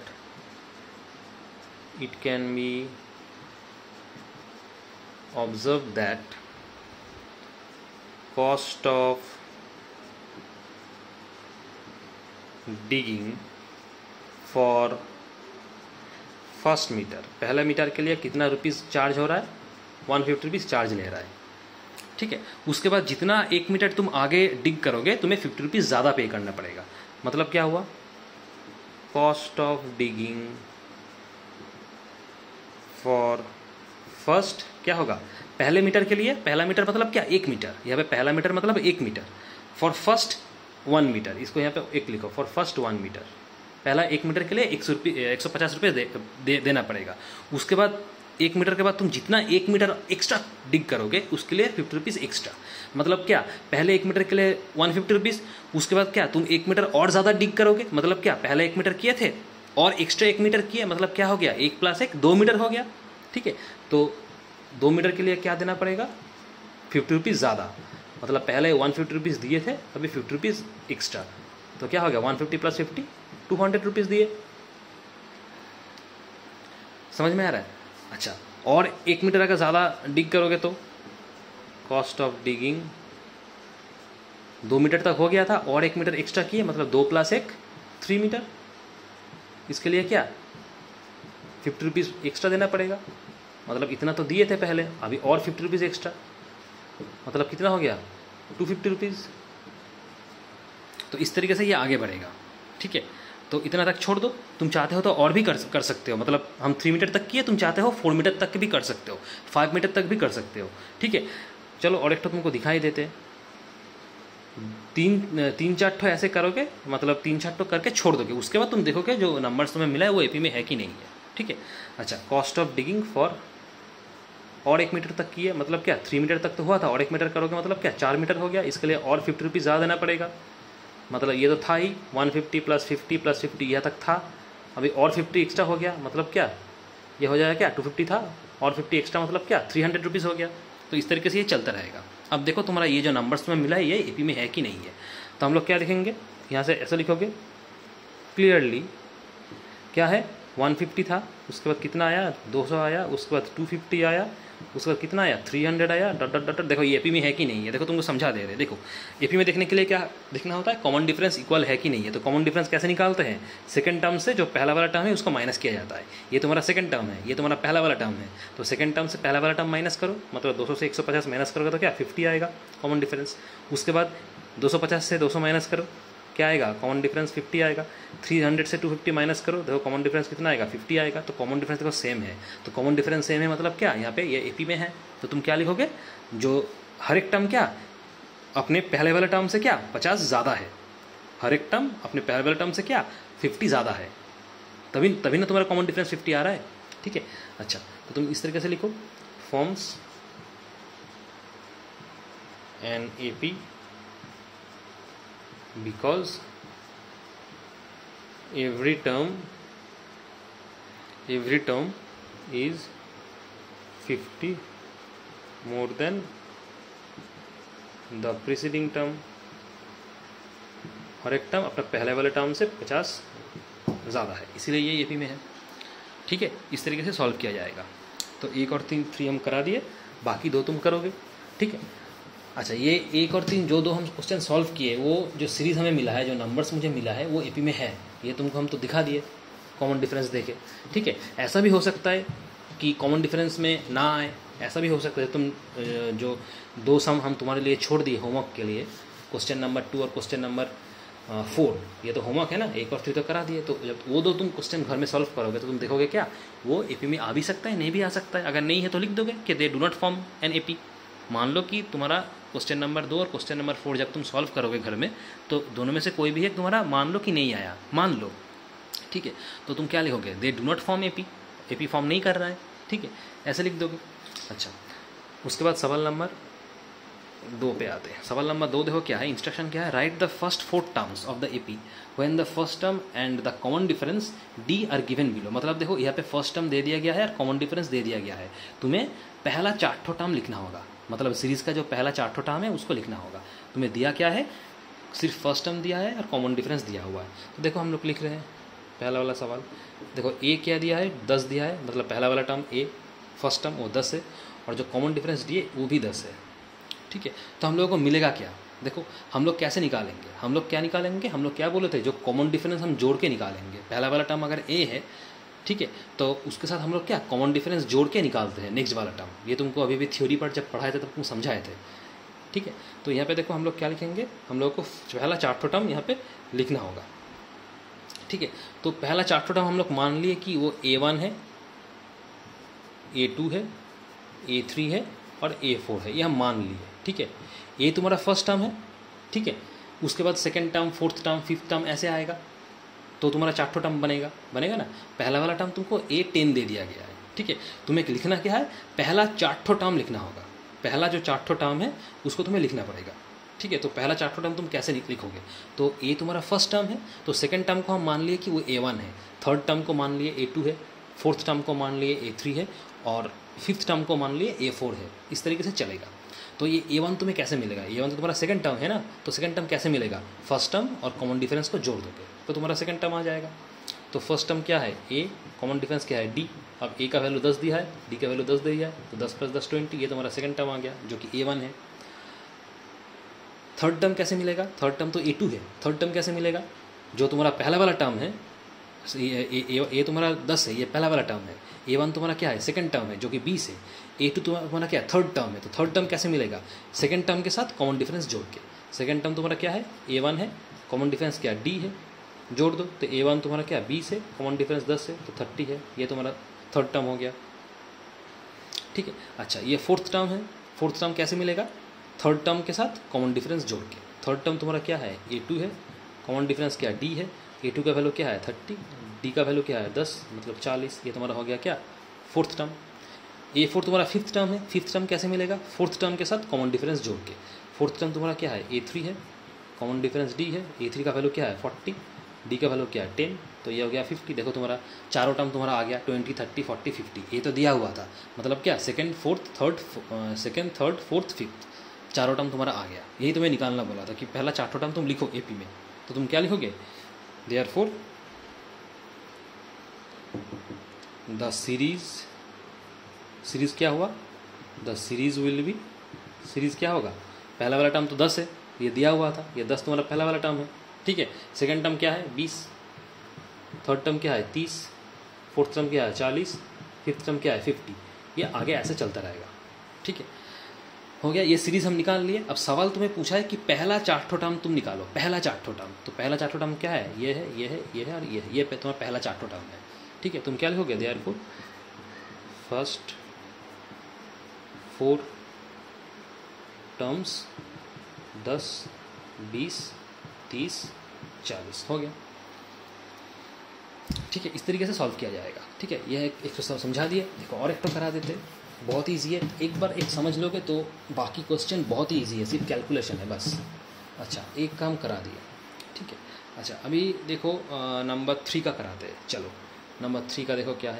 it can be observe that cost of digging for first metre, पहला मीटर के लिए कितना रुपीज़ चार्ज हो रहा है, वन फिफ्टी रुपीज़ चार्ज ले रहा है, ठीक है। उसके बाद जितना एक मीटर तुम आगे डिग करोगे तुम्हें फिफ्टी रुपीज़ ज़्यादा पे करना पड़ेगा। मतलब क्या हुआ, cost of digging for first क्या होगा, पहले मीटर के लिए, पहला मीटर मतलब क्या, एक मीटर, यहाँ पे पहला मीटर मतलब एक metre, for first one metre, इसको यहाँ पे एक लिखो, फॉर फर्स्ट वन मीटर, पहला एक मीटर के लिए एक सौ रुपये एक सौ पचास रुपये दे, दे, देना पड़ेगा। उसके बाद एक मीटर के बाद तुम जितना एक मीटर एक्स्ट्रा डिग करोगे उसके लिए फिफ्टी रुपीज़ एक्स्ट्रा। मतलब क्या, पहले एक मीटर के लिए वन फिफ्टी रुपीज़, उसके बाद क्या तुम एक मीटर और ज़्यादा डिग करोगे, मतलब क्या पहले एक मीटर किए थे और एक्स्ट्रा एक मीटर किए, मतलब क्या हो गया, एक प्लस एक दो मीटर हो गया, ठीक है। तो दो मीटर के लिए क्या देना पड़ेगा, फिफ्टी रुपीज़ ज़्यादा, मतलब पहले वन फिफ्टी रुपीज़ दिए थे अभी फिफ्टी रुपीज़ एक्स्ट्रा, तो क्या हो गया one fifty plus fifty two hundred rupees दिए। समझ में आ रहा है? अच्छा, और एक मीटर अगर ज़्यादा डिग करोगे तो कॉस्ट ऑफ डिगिंग, दो मीटर तक हो गया था और एक मीटर एक्स्ट्रा किए, मतलब दो प्लस एक थ्री मीटर, इसके लिए क्या फिफ्टी रुपीज़ एक्स्ट्रा देना पड़ेगा। मतलब इतना तो दिए थे पहले, अभी और फिफ्टी रुपीज़ एक्स्ट्रा, मतलब कितना हो गया टू फिफ्टी रुपीज़। तो इस तरीके से ये आगे बढ़ेगा, ठीक है। तो इतना तक छोड़ दो, तुम चाहते हो तो और भी कर कर सकते हो, मतलब हम थ्री मीटर तक किए, तुम चाहते हो फोर मीटर तक भी कर सकते हो, फाइव मीटर तक भी कर सकते हो, ठीक है। चलो और एक तो तुमको दिखाई देते, तीन तीन चार ठो ऐसे करोगे, मतलब तीन चार ठो करके छोड़ दोगे, उसके बाद तुम देखोगे जो नंबर्स तुम्हें मिला है वो एपी में है कि नहीं है, ठीक है। अच्छा, कॉस्ट ऑफ डिगिंग फॉर और एक मीटर तक किए, मतलब क्या थ्री मीटर तक तो हुआ था, और एक मीटर करोगे मतलब क्या चार मीटर हो गया, इसके लिए और फिफ्टी रुपीज़ ज़्यादा देना पड़ेगा। मतलब ये तो था ही one fifty plus fifty plus fifty यह तक था, अभी और फिफ्टी एक्स्ट्रा हो गया, मतलब क्या ये हो जाएगा क्या टू फिफ्टी था और फिफ्टी एक्स्ट्रा मतलब क्या थ्री हंड्रेड रुपीज़ हो गया। तो इस तरीके से ये चलता रहेगा। अब देखो तुम्हारा ये जो नंबर्स तुम्हें मिला है ये एपी में है कि नहीं है, तो हम लोग क्या लिखेंगे, यहाँ से ऐसा लिखोगे क्लियरली, क्या है वन फिफ्टी था, उसके बाद कितना आया दो सौ आया, उसके बाद टू फिफ्टी आया, उसके बाद कितना आया थ्री हंड्रेड आया, डॉट डॉट डॉट। देखो ये एपी में है कि नहीं है, देखो तुमको समझा दे रहे। देखो एपी में देखने के लिए क्या देखना होता है, कॉमन डिफरेंस इक्वल है कि नहीं है। तो कॉमन डिफरेंस कैसे निकालते हैं, सेकंड टर्म से जो पहला वाला टर्म है उसको माइनस किया जाता है। ये तुम्हारा सेकंड टर्म है, ये तुम्हारा पहला वाला टर्म है, तो सेकंड टर्म से पहला वाला टर्म माइनस करो, मतलब दो सौ से एक सौ पचास माइनस करोगे तो क्या फिफ्टी आएगा कॉमन डिफरेंस। उसके बाद दो सौ पचास से दो सौ माइनस करो, क्या आएगा कॉमन डिफरेंस फिफ्टी आएगा। थ्री हंड्रेड से टू फिफ्टी माइनस करो, देखो कॉमन डिफरेंस कितना आएगा फिफ्टी आएगा। तो कॉमन डिफरेंस देखो सेम है, तो कॉमन डिफरेंस सेम है मतलब क्या यहाँ पे ये एपी में है। तो तुम क्या लिखोगे, जो हर एक टर्म क्या अपने पहले वाले टर्म से क्या पचास ज़्यादा है, हर एक टर्म अपने पहले वाले टर्म से क्या फिफ्टी ज़्यादा है, तभी तभी ना तुम्हारा कॉमन डिफरेंस फिफ्टी आ रहा है, ठीक है। अच्छा, तो तुम इस तरीके से लिखो, forms an A P because every term every term is fifty more than the preceding term, हर एक टर्म अपना पहले वाले टर्म से पचास ज़्यादा है, इसीलिए ये एपी में है, ठीक है। इस तरीके से सॉल्व किया जाएगा। तो एक और तीन थ्री हम करा दिए, बाकी दो तुम करोगे, ठीक है। अच्छा, ये एक और तीन जो दो हम क्वेश्चन सॉल्व किए, वो जो सीरीज़ हमें मिला है, जो नंबर्स मुझे मिला है वो एपी में है, ये तुमको हम तो दिखा दिए कॉमन डिफरेंस देके, ठीक है। ऐसा भी हो सकता है कि कॉमन डिफरेंस में ना आए, ऐसा भी हो सकता है तुम जो दो सम हम तुम्हारे लिए छोड़ दिए होमवर्क के लिए, क्वेश्चन नंबर टू और क्वेश्चन नंबर फोर, ये तो होमवर्क है ना, एक और थ्री तो करा दिए, तो जब वो दो तुम क्वेश्चन घर में सॉल्व करोगे तो तुम देखोगे क्या वो एपी में आ भी सकता है, नहीं भी आ सकता है। अगर नहीं है तो लिख दोगे कि they do not form an AP. मान लो कि तुम्हारा क्वेश्चन नंबर दो और क्वेश्चन नंबर फोर जब तुम सॉल्व करोगे घर में, तो दोनों में से कोई भी एक तुम्हारा मान लो कि नहीं आया, मान लो, ठीक है। तो तुम क्या लिखोगे, they do not form AP, AP form नहीं कर रहा है, ठीक है, ऐसे लिख दोगे। अच्छा, उसके बाद सवाल नंबर दो पे आते हैं। सवाल नंबर दो देखो क्या है, इंस्ट्रक्शन क्या है, write the first four terms of the AP when the first term and the common difference d are given below. मतलब देखो यहाँ पे फर्स्ट टर्म दे दिया गया है और कॉमन डिफरेंस दे दिया गया है, तुम्हें पहला चार ठो टर्म लिखना होगा, मतलब सीरीज का जो पहला चार ठो टर्म है उसको लिखना होगा। तुम्हें दिया क्या है, सिर्फ फर्स्ट टर्म दिया है और कॉमन डिफरेंस दिया हुआ है। तो देखो हम लोग लिख रहे हैं पहला वाला सवाल, देखो ए क्या दिया है, दस दिया है, मतलब पहला वाला टर्म ए फर्स्ट टर्म वो दस है, और जो कॉमन डिफरेंस दिए वो भी दस है। ठीक है, तो हम लोगों को मिलेगा क्या, देखो हम लोग कैसे निकालेंगे, हम लोग क्या निकालेंगे, हम लोग क्या बोले थे, जो कॉमन डिफरेंस हम जोड़ के निकालेंगे। पहला वाला टर्म अगर ए है, ठीक है, तो उसके साथ हम लोग क्या कॉमन डिफरेंस जोड़ के निकालते हैं नेक्स्ट वाला टर्म। ये तुमको अभी भी थ्योरी पर जब पढ़ाए थे तब तुम समझाए थे। ठीक है, तो यहाँ पे देखो हम लोग क्या लिखेंगे, हम लोग को पहला चार ठो टर्म यहाँ पे लिखना होगा। ठीक है, तो पहला चार ठो टर्म हम लोग मान लिए कि वो ए वन है, ए टू है, ए थ्री है और ए फोर है, ये हम मान लिए। ठीक है, ये तुम्हारा फर्स्ट टर्म है। ठीक है, उसके बाद second term, fourth term, fifth term ऐसे आएगा, तो तुम्हारा चार ठो टर्म बनेगा बनेगा ना। पहला वाला टर्म तुमको ए टेन दे दिया गया है। ठीक है, तुम्हें लिखना क्या है, पहला चार ठो टर्म लिखना होगा, पहला जो चार ठो टर्म है उसको तुम्हें लिखना पड़ेगा। ठीक है, तो पहला चार ठो टर्म तुम कैसे लिखोगे, तो ए तुम्हारा फर्स्ट टर्म है, तो सेकंड टर्म को हम मान लिए कि वो ए वन है, थर्ड टर्म को मान लिए ए टू है, फोर्थ टर्म को मान लिए ए थ्री है और फिफ्थ टर्म को मान लिए ए फोर है। इस तरीके से चलेगा। तो ये ए वन तुम्हें कैसे मिलेगा, ए वन तो तुम्हारा सेकंड टर्म है ना, तो सेकंड टर्म कैसे मिलेगा, फर्स्ट टर्म और कॉमन डिफरेंस को जोड़ दोगे तो तुम्हारा सेकंड टर्म आ जाएगा। तो फर्स्ट टर्म क्या है ए, कॉमन डिफरेंस क्या है डी। अब ए का वैल्यू दस दिया है, डी का वैल्यू दस दिया है, तो दस प्लस दस ट्वेंटी, ये तुम्हारा सेकंड टर्म आ गया जो कि ए वन है। थर्ड टर्म कैसे मिलेगा, थर्ड टर्म तो ए टू है, थर्ड टर्म कैसे मिलेगा, जो तुम्हारा पहला वाला टर्म है, ये तुम्हारा दस है, ये पहला वाला टर्म है, ए वन तुम्हारा क्या है, सेकंड टर्म है जो कि बीस है, ए टू तुम्हारा क्या है, थर्ड टर्म है। तो थर्ड टर्म कैसे मिलेगा, सेकंड टर्म के साथ कॉमन डिफरेंस जोड़ के। सेकंड टर्म तुम्हारा क्या है, ए वन है, कॉमन डिफरेंस क्या डी है, जोड़ दो, तो ए वन तुम्हारा क्या बीस है, कॉमन डिफरेंस दस है, तो थर्टी है, ये तुम्हारा थर्ड टर्म हो गया। ठीक है, अच्छा ये फोर्थ टर्म है, फोर्थ टर्म कैसे मिलेगा, थर्ड टर्म के साथ कॉमन डिफरेंस जोड़ के। थर्ड टर्म तुम्हारा क्या है, ए टू है, कॉमन डिफरेंस क्या डी है, ए टू का वैल्यू क्या है थर्टी, डी का वैल्यू क्या है दस, मतलब चालीस, ये तुम्हारा हो गया क्या फोर्थ टर्म। ए फोर तुम्हारा फिफ्थ टर्म है, फिफ्थ टर्म कैसे मिलेगा, फोर्थ टर्म के साथ कॉमन डिफरेंस जोड़ के। फोर्थ टर्म तुम्हारा क्या है, ए थ्री है, कॉमन डिफरेंस डी है, ए थ्री का वैल्यू क्या है फोर्टी, डी का वैल्यू क्या है टेन, तो ये हो गया फिफ्टी। देखो तुम्हारा चारों टर्म तुम्हारा आ गया, ट्वेंटी, थर्टी, फोर्टी, फिफ्टी, ये तो दिया हुआ था, मतलब क्या second fourth third second third fourth fifth चारों टर्म तुम्हारा आ गया। यही तुम्हें निकालना बोला था कि पहला चारों टर्म तुम लिखो एपी में, तो तुम क्या लिखोगे, देयरफॉर द सीरीज, सीरीज क्या हुआ, the series will be, series क्या होगा, पहला वाला टर्म तो दस है, ये दिया हुआ था, ये दस तुम्हारा पहला वाला टर्म है। ठीक है, सेकंड टर्म क्या है बीस, थर्ड टर्म क्या है तीस, फोर्थ टर्म क्या है चालीस, फिफ्थ टर्म क्या है फिफ्टी, ये आगे ऐसे चलता रहेगा। ठीक है, हो गया, ये सीरीज हम निकाल लिए। अब सवाल तुम्हें पूछा है कि पहला चार ठो टर्म तुम निकालो, पहला चार ठो टर्म, तो पहला चार ठो टर्म क्या है, ये है, ये है, ये है और ये है, ये तुम्हारा पहला चार ठो टर्म है। ठीक है, तुम क्या लिखोगे, देयरफॉर फर्स्ट फोर टर्म्स दस, बीस, तीस, चालीस, हो गया। ठीक है, इस तरीके से सॉल्व किया जाएगा। ठीक है, यह एक, एक तो समझा दिए, एक और एक तो करा देते, बहुत ईजी है, एक बार एक समझ लोगे तो बाकी क्वेश्चन बहुत ही ईजी है, सिर्फ कैलकुलेशन है बस। अच्छा, एक काम करा दिया। ठीक है, अच्छा अभी देखो नंबर थ्री का कराते हैं। चलो नंबर थ्री का देखो क्या है,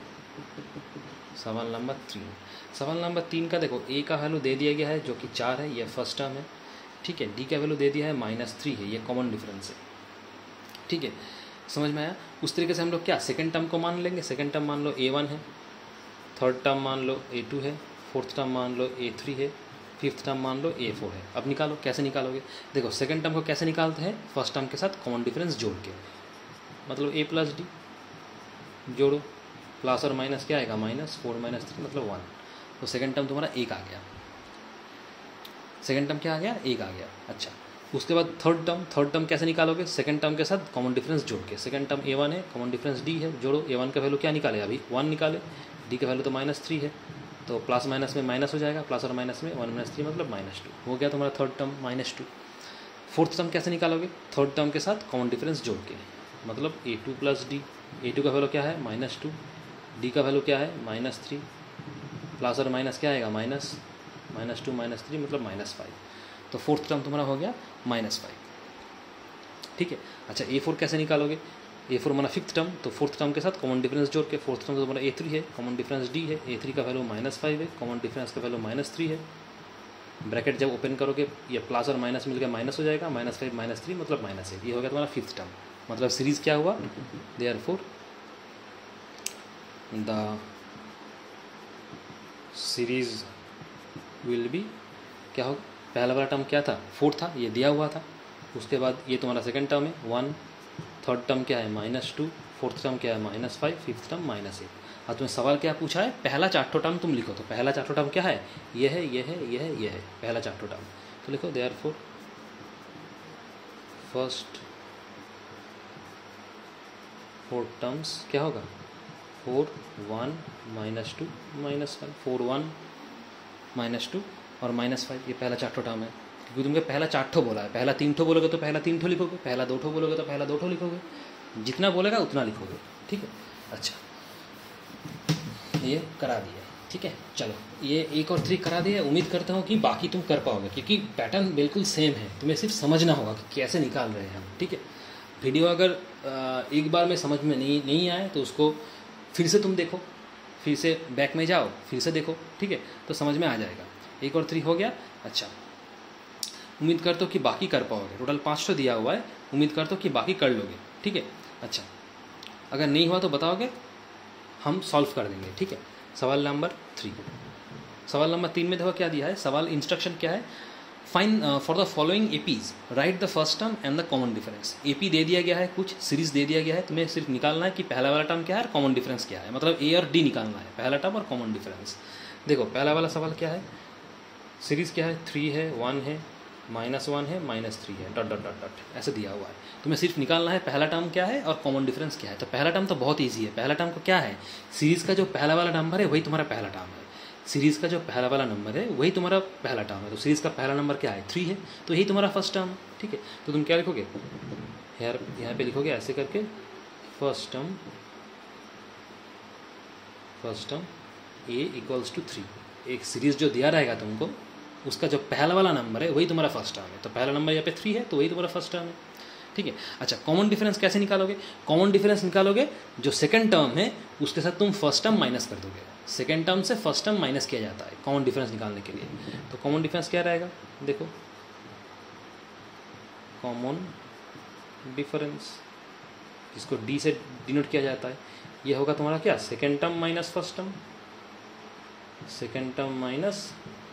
सवाल नंबर थ्री। सवाल नंबर तीन का देखो, ए का वैल्यू दे दिया गया है जो कि चार है, ये फर्स्ट टर्म है। ठीक है, डी का वैल्यू दे दिया है माइनस थ्री है, ये कॉमन डिफरेंस है। ठीक है, समझ में आया। उस तरीके से हम लोग क्या सेकंड टर्म को मान लेंगे, सेकंड टर्म मान लो ए वन है, थर्ड टर्म मान लो ए टू है, फोर्थ टर्म मान लो ए थ्री है, फिफ्थ टर्म मान लो ए फोर है। अब निकालो, कैसे निकालोगे, देखो सेकंड टर्म को कैसे निकालते हैं, फर्स्ट टर्म के साथ कॉमन डिफरेंस जोड़ के, मतलब ए प्लस डी जोड़ो, प्लस और माइनस क्या आएगा, माइनस फोर माइनस थ्री मतलब वन, तो सेकंड टर्म तुम्हारा एक आ गया, सेकंड टर्म क्या आ गया, एक आ गया। अच्छा, उसके बाद थर्ड टर्म, थर्ड टर्म कैसे निकालोगे, सेकंड टर्म के साथ कॉमन डिफरेंस जोड़ के। सेकंड टर्म ए वन है, कॉमन डिफरेंस डी है, जोड़ो, ए वन का वैल्यू क्या निकाले, अभी वन निकाले, डी का वैल्यू तो माइनस थ्री है, तो प्लस माइनस में माइनस हो जाएगा, प्लस और माइनस में वन माइनस थ्री मतलब माइनस टू, हो गया तुम्हारा third term minus two. Fourth term कैसे निकालोगे, थर्ड टर्म के साथ कॉमन डिफरेंस जोड़ के, मतलब a two plus d, a two का वैल्यू क्या है माइनस टू, डी का वैल्यू क्या है माइनस थ्री, प्लस और माइनस क्या आएगा minus, minus two minus three मतलब माइनस फाइव। तो फोर्थ टर्म तुम्हारा हो गया माइनस फाइव, ठीक है। अच्छा ए फोर कैसे निकालोगे, ए फोर माना फिफ्थ टर्म, तो फोर्थ टर्म के साथ कॉमन डिफरेंस जोड़ के, फोर्थ टर्म तो तुम्हारा ए थ्री है, कॉमन डिफरेंस डी है, ए थ्री का वैल्यू माइनस फाइव है, कॉमन डिफरेंस का वैल्यू माइनस थ्री है। ब्रैकेट जब ओपन करोगे ये प्लस और माइनस मिलकर माइनस हो जाएगा, माइनस फाइव माइनस थ्री मतलब माइनस एट, ये हो गया तुम्हारा फिफ्थ टर्म। मतलब सीरीज क्या हुआ, therefore the series will be क्या होगा, पहला वाला टर्म क्या था फोर था, ये दिया हुआ था। उसके बाद ये तुम्हारा सेकंड टर्म है वन, थर्ड टर्म क्या है माइनस टू, फोर्थ टर्म क्या है minus five, fifth term minus eight. अब तुम्हें सवाल क्या पूछा है, पहला चार्टो टर्म तुम लिखो। तो पहला चार्टो टर्म क्या है, ये है ये है ये है ये है पहला चार्टो टर्म। तो लिखो देयरफॉर फर्स्ट फोर टर्म्स क्या होगा, four one minus two minus five, four one minus two और माइनस फाइव, ये पहला चार्टो टर्म है। क्योंकि तुमको पहला चार ठो बोला है, पहला तीन ठो बोलोगे तो पहला तीन ठो लिखोगे, पहला दो ठो बोलोगे तो पहला दो ठो लिखोगे, जितना बोलेगा उतना लिखोगे, ठीक है। अच्छा ये करा दिया, ठीक है। चलो ये एक और थ्री करा दिया, उम्मीद करता हूँ कि बाकी तुम कर पाओगे, क्योंकि पैटर्न बिल्कुल सेम है, तुम्हें सिर्फ समझना होगा कि कैसे निकाल रहे हैं हम, ठीक है। वीडियो अगर एक बार में समझ में नहीं नहीं आए तो उसको फिर से तुम देखो, फिर से बैक में जाओ, फिर से देखो, ठीक है, तो समझ में आ जाएगा। एक और थ्री हो गया। अच्छा उम्मीद करता हूँ कि बाकी कर पाओगे, टोटल पाँच सौ दिया हुआ है, उम्मीद करता हूँ कि बाकी कर लोगे, ठीक है। अच्छा अगर नहीं हुआ तो बताओगे, हम सॉल्व कर देंगे, ठीक है। सवाल नंबर थ्री, सवाल नंबर तीन में देखो क्या दिया है, सवाल इंस्ट्रक्शन क्या है, find for the following APs write the first term and the common difference. AP दे दिया गया है, कुछ सीरीज दे दिया गया है, तुम्हें सिर्फ निकालना है कि पहला वाला टर्म क्या है और कॉमन डिफरेंस क्या है, मतलब ए और डी निकालना है, पहला टर्म और कॉमन डिफरेंस। देखो पहला वाला सवाल क्या है, सीरीज क्या है, थ्री है, वन है, माइनस वन है, माइनस थ्री है, डॉट डॉट डॉट डॉट ऐसे दिया हुआ है। तुम्हें सिर्फ निकालना है पहला टर्म क्या है और कॉमन डिफरेंस क्या है। तो पहला टर्म तो बहुत ईजी है, पहला टर्म को क्या है, सीरीज का जो पहला वाला नंबर है वही तुम्हारा पहला टर्म है, सीरीज का जो पहला वाला नंबर है वही तुम्हारा पहला टर्म है। तो सीरीज का पहला नंबर क्या है, थ्री है, तो यही तुम्हारा फर्स्ट टर्म है, ठीक है। तो तुम क्या लिखोगे, यार यहाँ पे लिखोगे ऐसे करके, first term first term a equals to three. एक सीरीज जो दिया रहेगा तुमको, उसका जो पहला वाला नंबर है वही तुम्हारा फर्स्ट टर्म है, तो पहला नंबर यहाँ पे थ्री है तो वही तुम्हारा फर्स्ट टर्म है, ठीक है। अच्छा कॉमन डिफरेंस कैसे निकालोगे, कॉमन डिफरेंस निकालोगे जो सेकंड टर्म है उसके साथ तुम फर्स्ट टर्म माइनस कर दोगे, सेकंड टर्म से फर्स्ट टर्म माइनस किया जाता है कॉमन डिफरेंस निकालने के लिए। तो कॉमन डिफरेंस क्या रहेगा, देखो कॉमन डिफरेंस इसको डी से डिनोट किया जाता है, ये होगा तुम्हारा क्या, second term minus first term, second term minus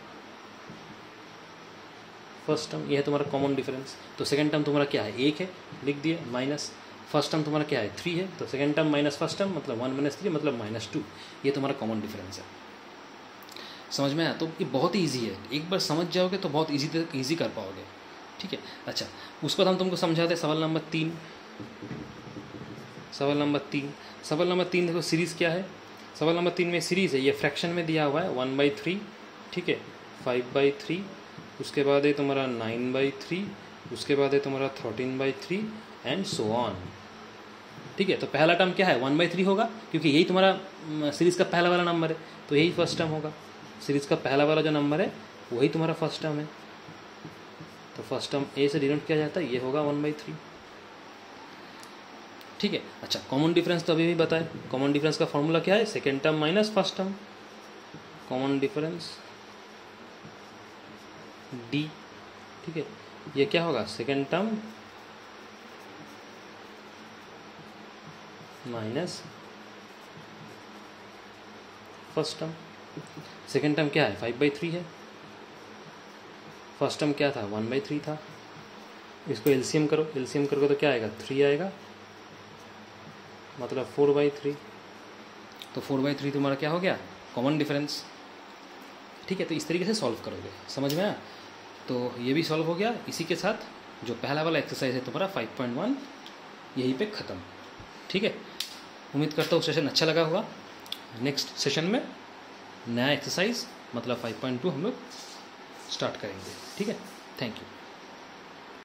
first term, ये है तुम्हारा कॉमन डिफरेंस। तो सेकेंड टर्म तुम्हारा क्या है, एक है, लिख दिए, माइनस फर्स्ट टर्म तुम्हारा क्या है, थ्री है, तो second term minus first term मतलब वन माइनस थ्री मतलब माइनस टू, ये तुम्हारा कॉमन डिफरेंस है। समझ में आया, तो ये बहुत ही ईजी है, एक बार समझ जाओगे तो बहुत ईजी ईजी कर पाओगे, ठीक है। अच्छा उसके बाद हम तुमको समझाते हैं सवाल नंबर तीन, सवाल नंबर तीन सवाल नंबर तीन देखो सीरीज़ क्या है, सवाल नंबर तीन में सीरीज़ है, ये फ्रैक्शन में दिया हुआ है, वन बाई थ्री, ठीक है, फाइव बाई थ्री, उसके बाद है तुम्हारा नाइन बाई थ्री, उसके बाद है तुम्हारा thirteen by three and so on, ठीक है। तो पहला टर्म क्या है, वन बाई थ्री होगा, क्योंकि यही तुम्हारा सीरीज़ का पहला वाला नंबर है, तो यही फर्स्ट टर्म होगा, सीरीज़ का पहला वाला जो नंबर है वही तुम्हारा फर्स्ट टर्म है, तो फर्स्ट टर्म ए से डिनोट किया जाता है, ये होगा वन बाई थ्री, ठीक है। अच्छा कॉमन डिफरेंस तो अभी भी बताए, कॉमन डिफरेंस का फॉर्मूला क्या है, second term minus first term, common difference d, ठीक है, ये क्या होगा, second term minus first term, second term क्या है, फाइव बाई थ्री है, फर्स्ट टर्म क्या था, वन बाई थ्री था, इसको एलसीएम करो, एलसीएम करोगे तो क्या आएगा, थ्री आएगा, मतलब फोर बाई थ्री, तो फोर बाई थ्री तुम्हारा क्या हो गया, कॉमन डिफरेंस, ठीक है। तो इस तरीके से सॉल्व करोगे, समझ में आया। तो ये भी सॉल्व हो गया, इसी के साथ जो पहला वाला एक्सरसाइज है तुम्हारा फाइव पॉइंट वन यहीं पे ख़त्म, ठीक है। उम्मीद करता हूँ सेशन अच्छा लगा होगा, नेक्स्ट सेशन में नया एक्सरसाइज मतलब फाइव पॉइंट टू हम लोग स्टार्ट करेंगे, ठीक है। Thank you.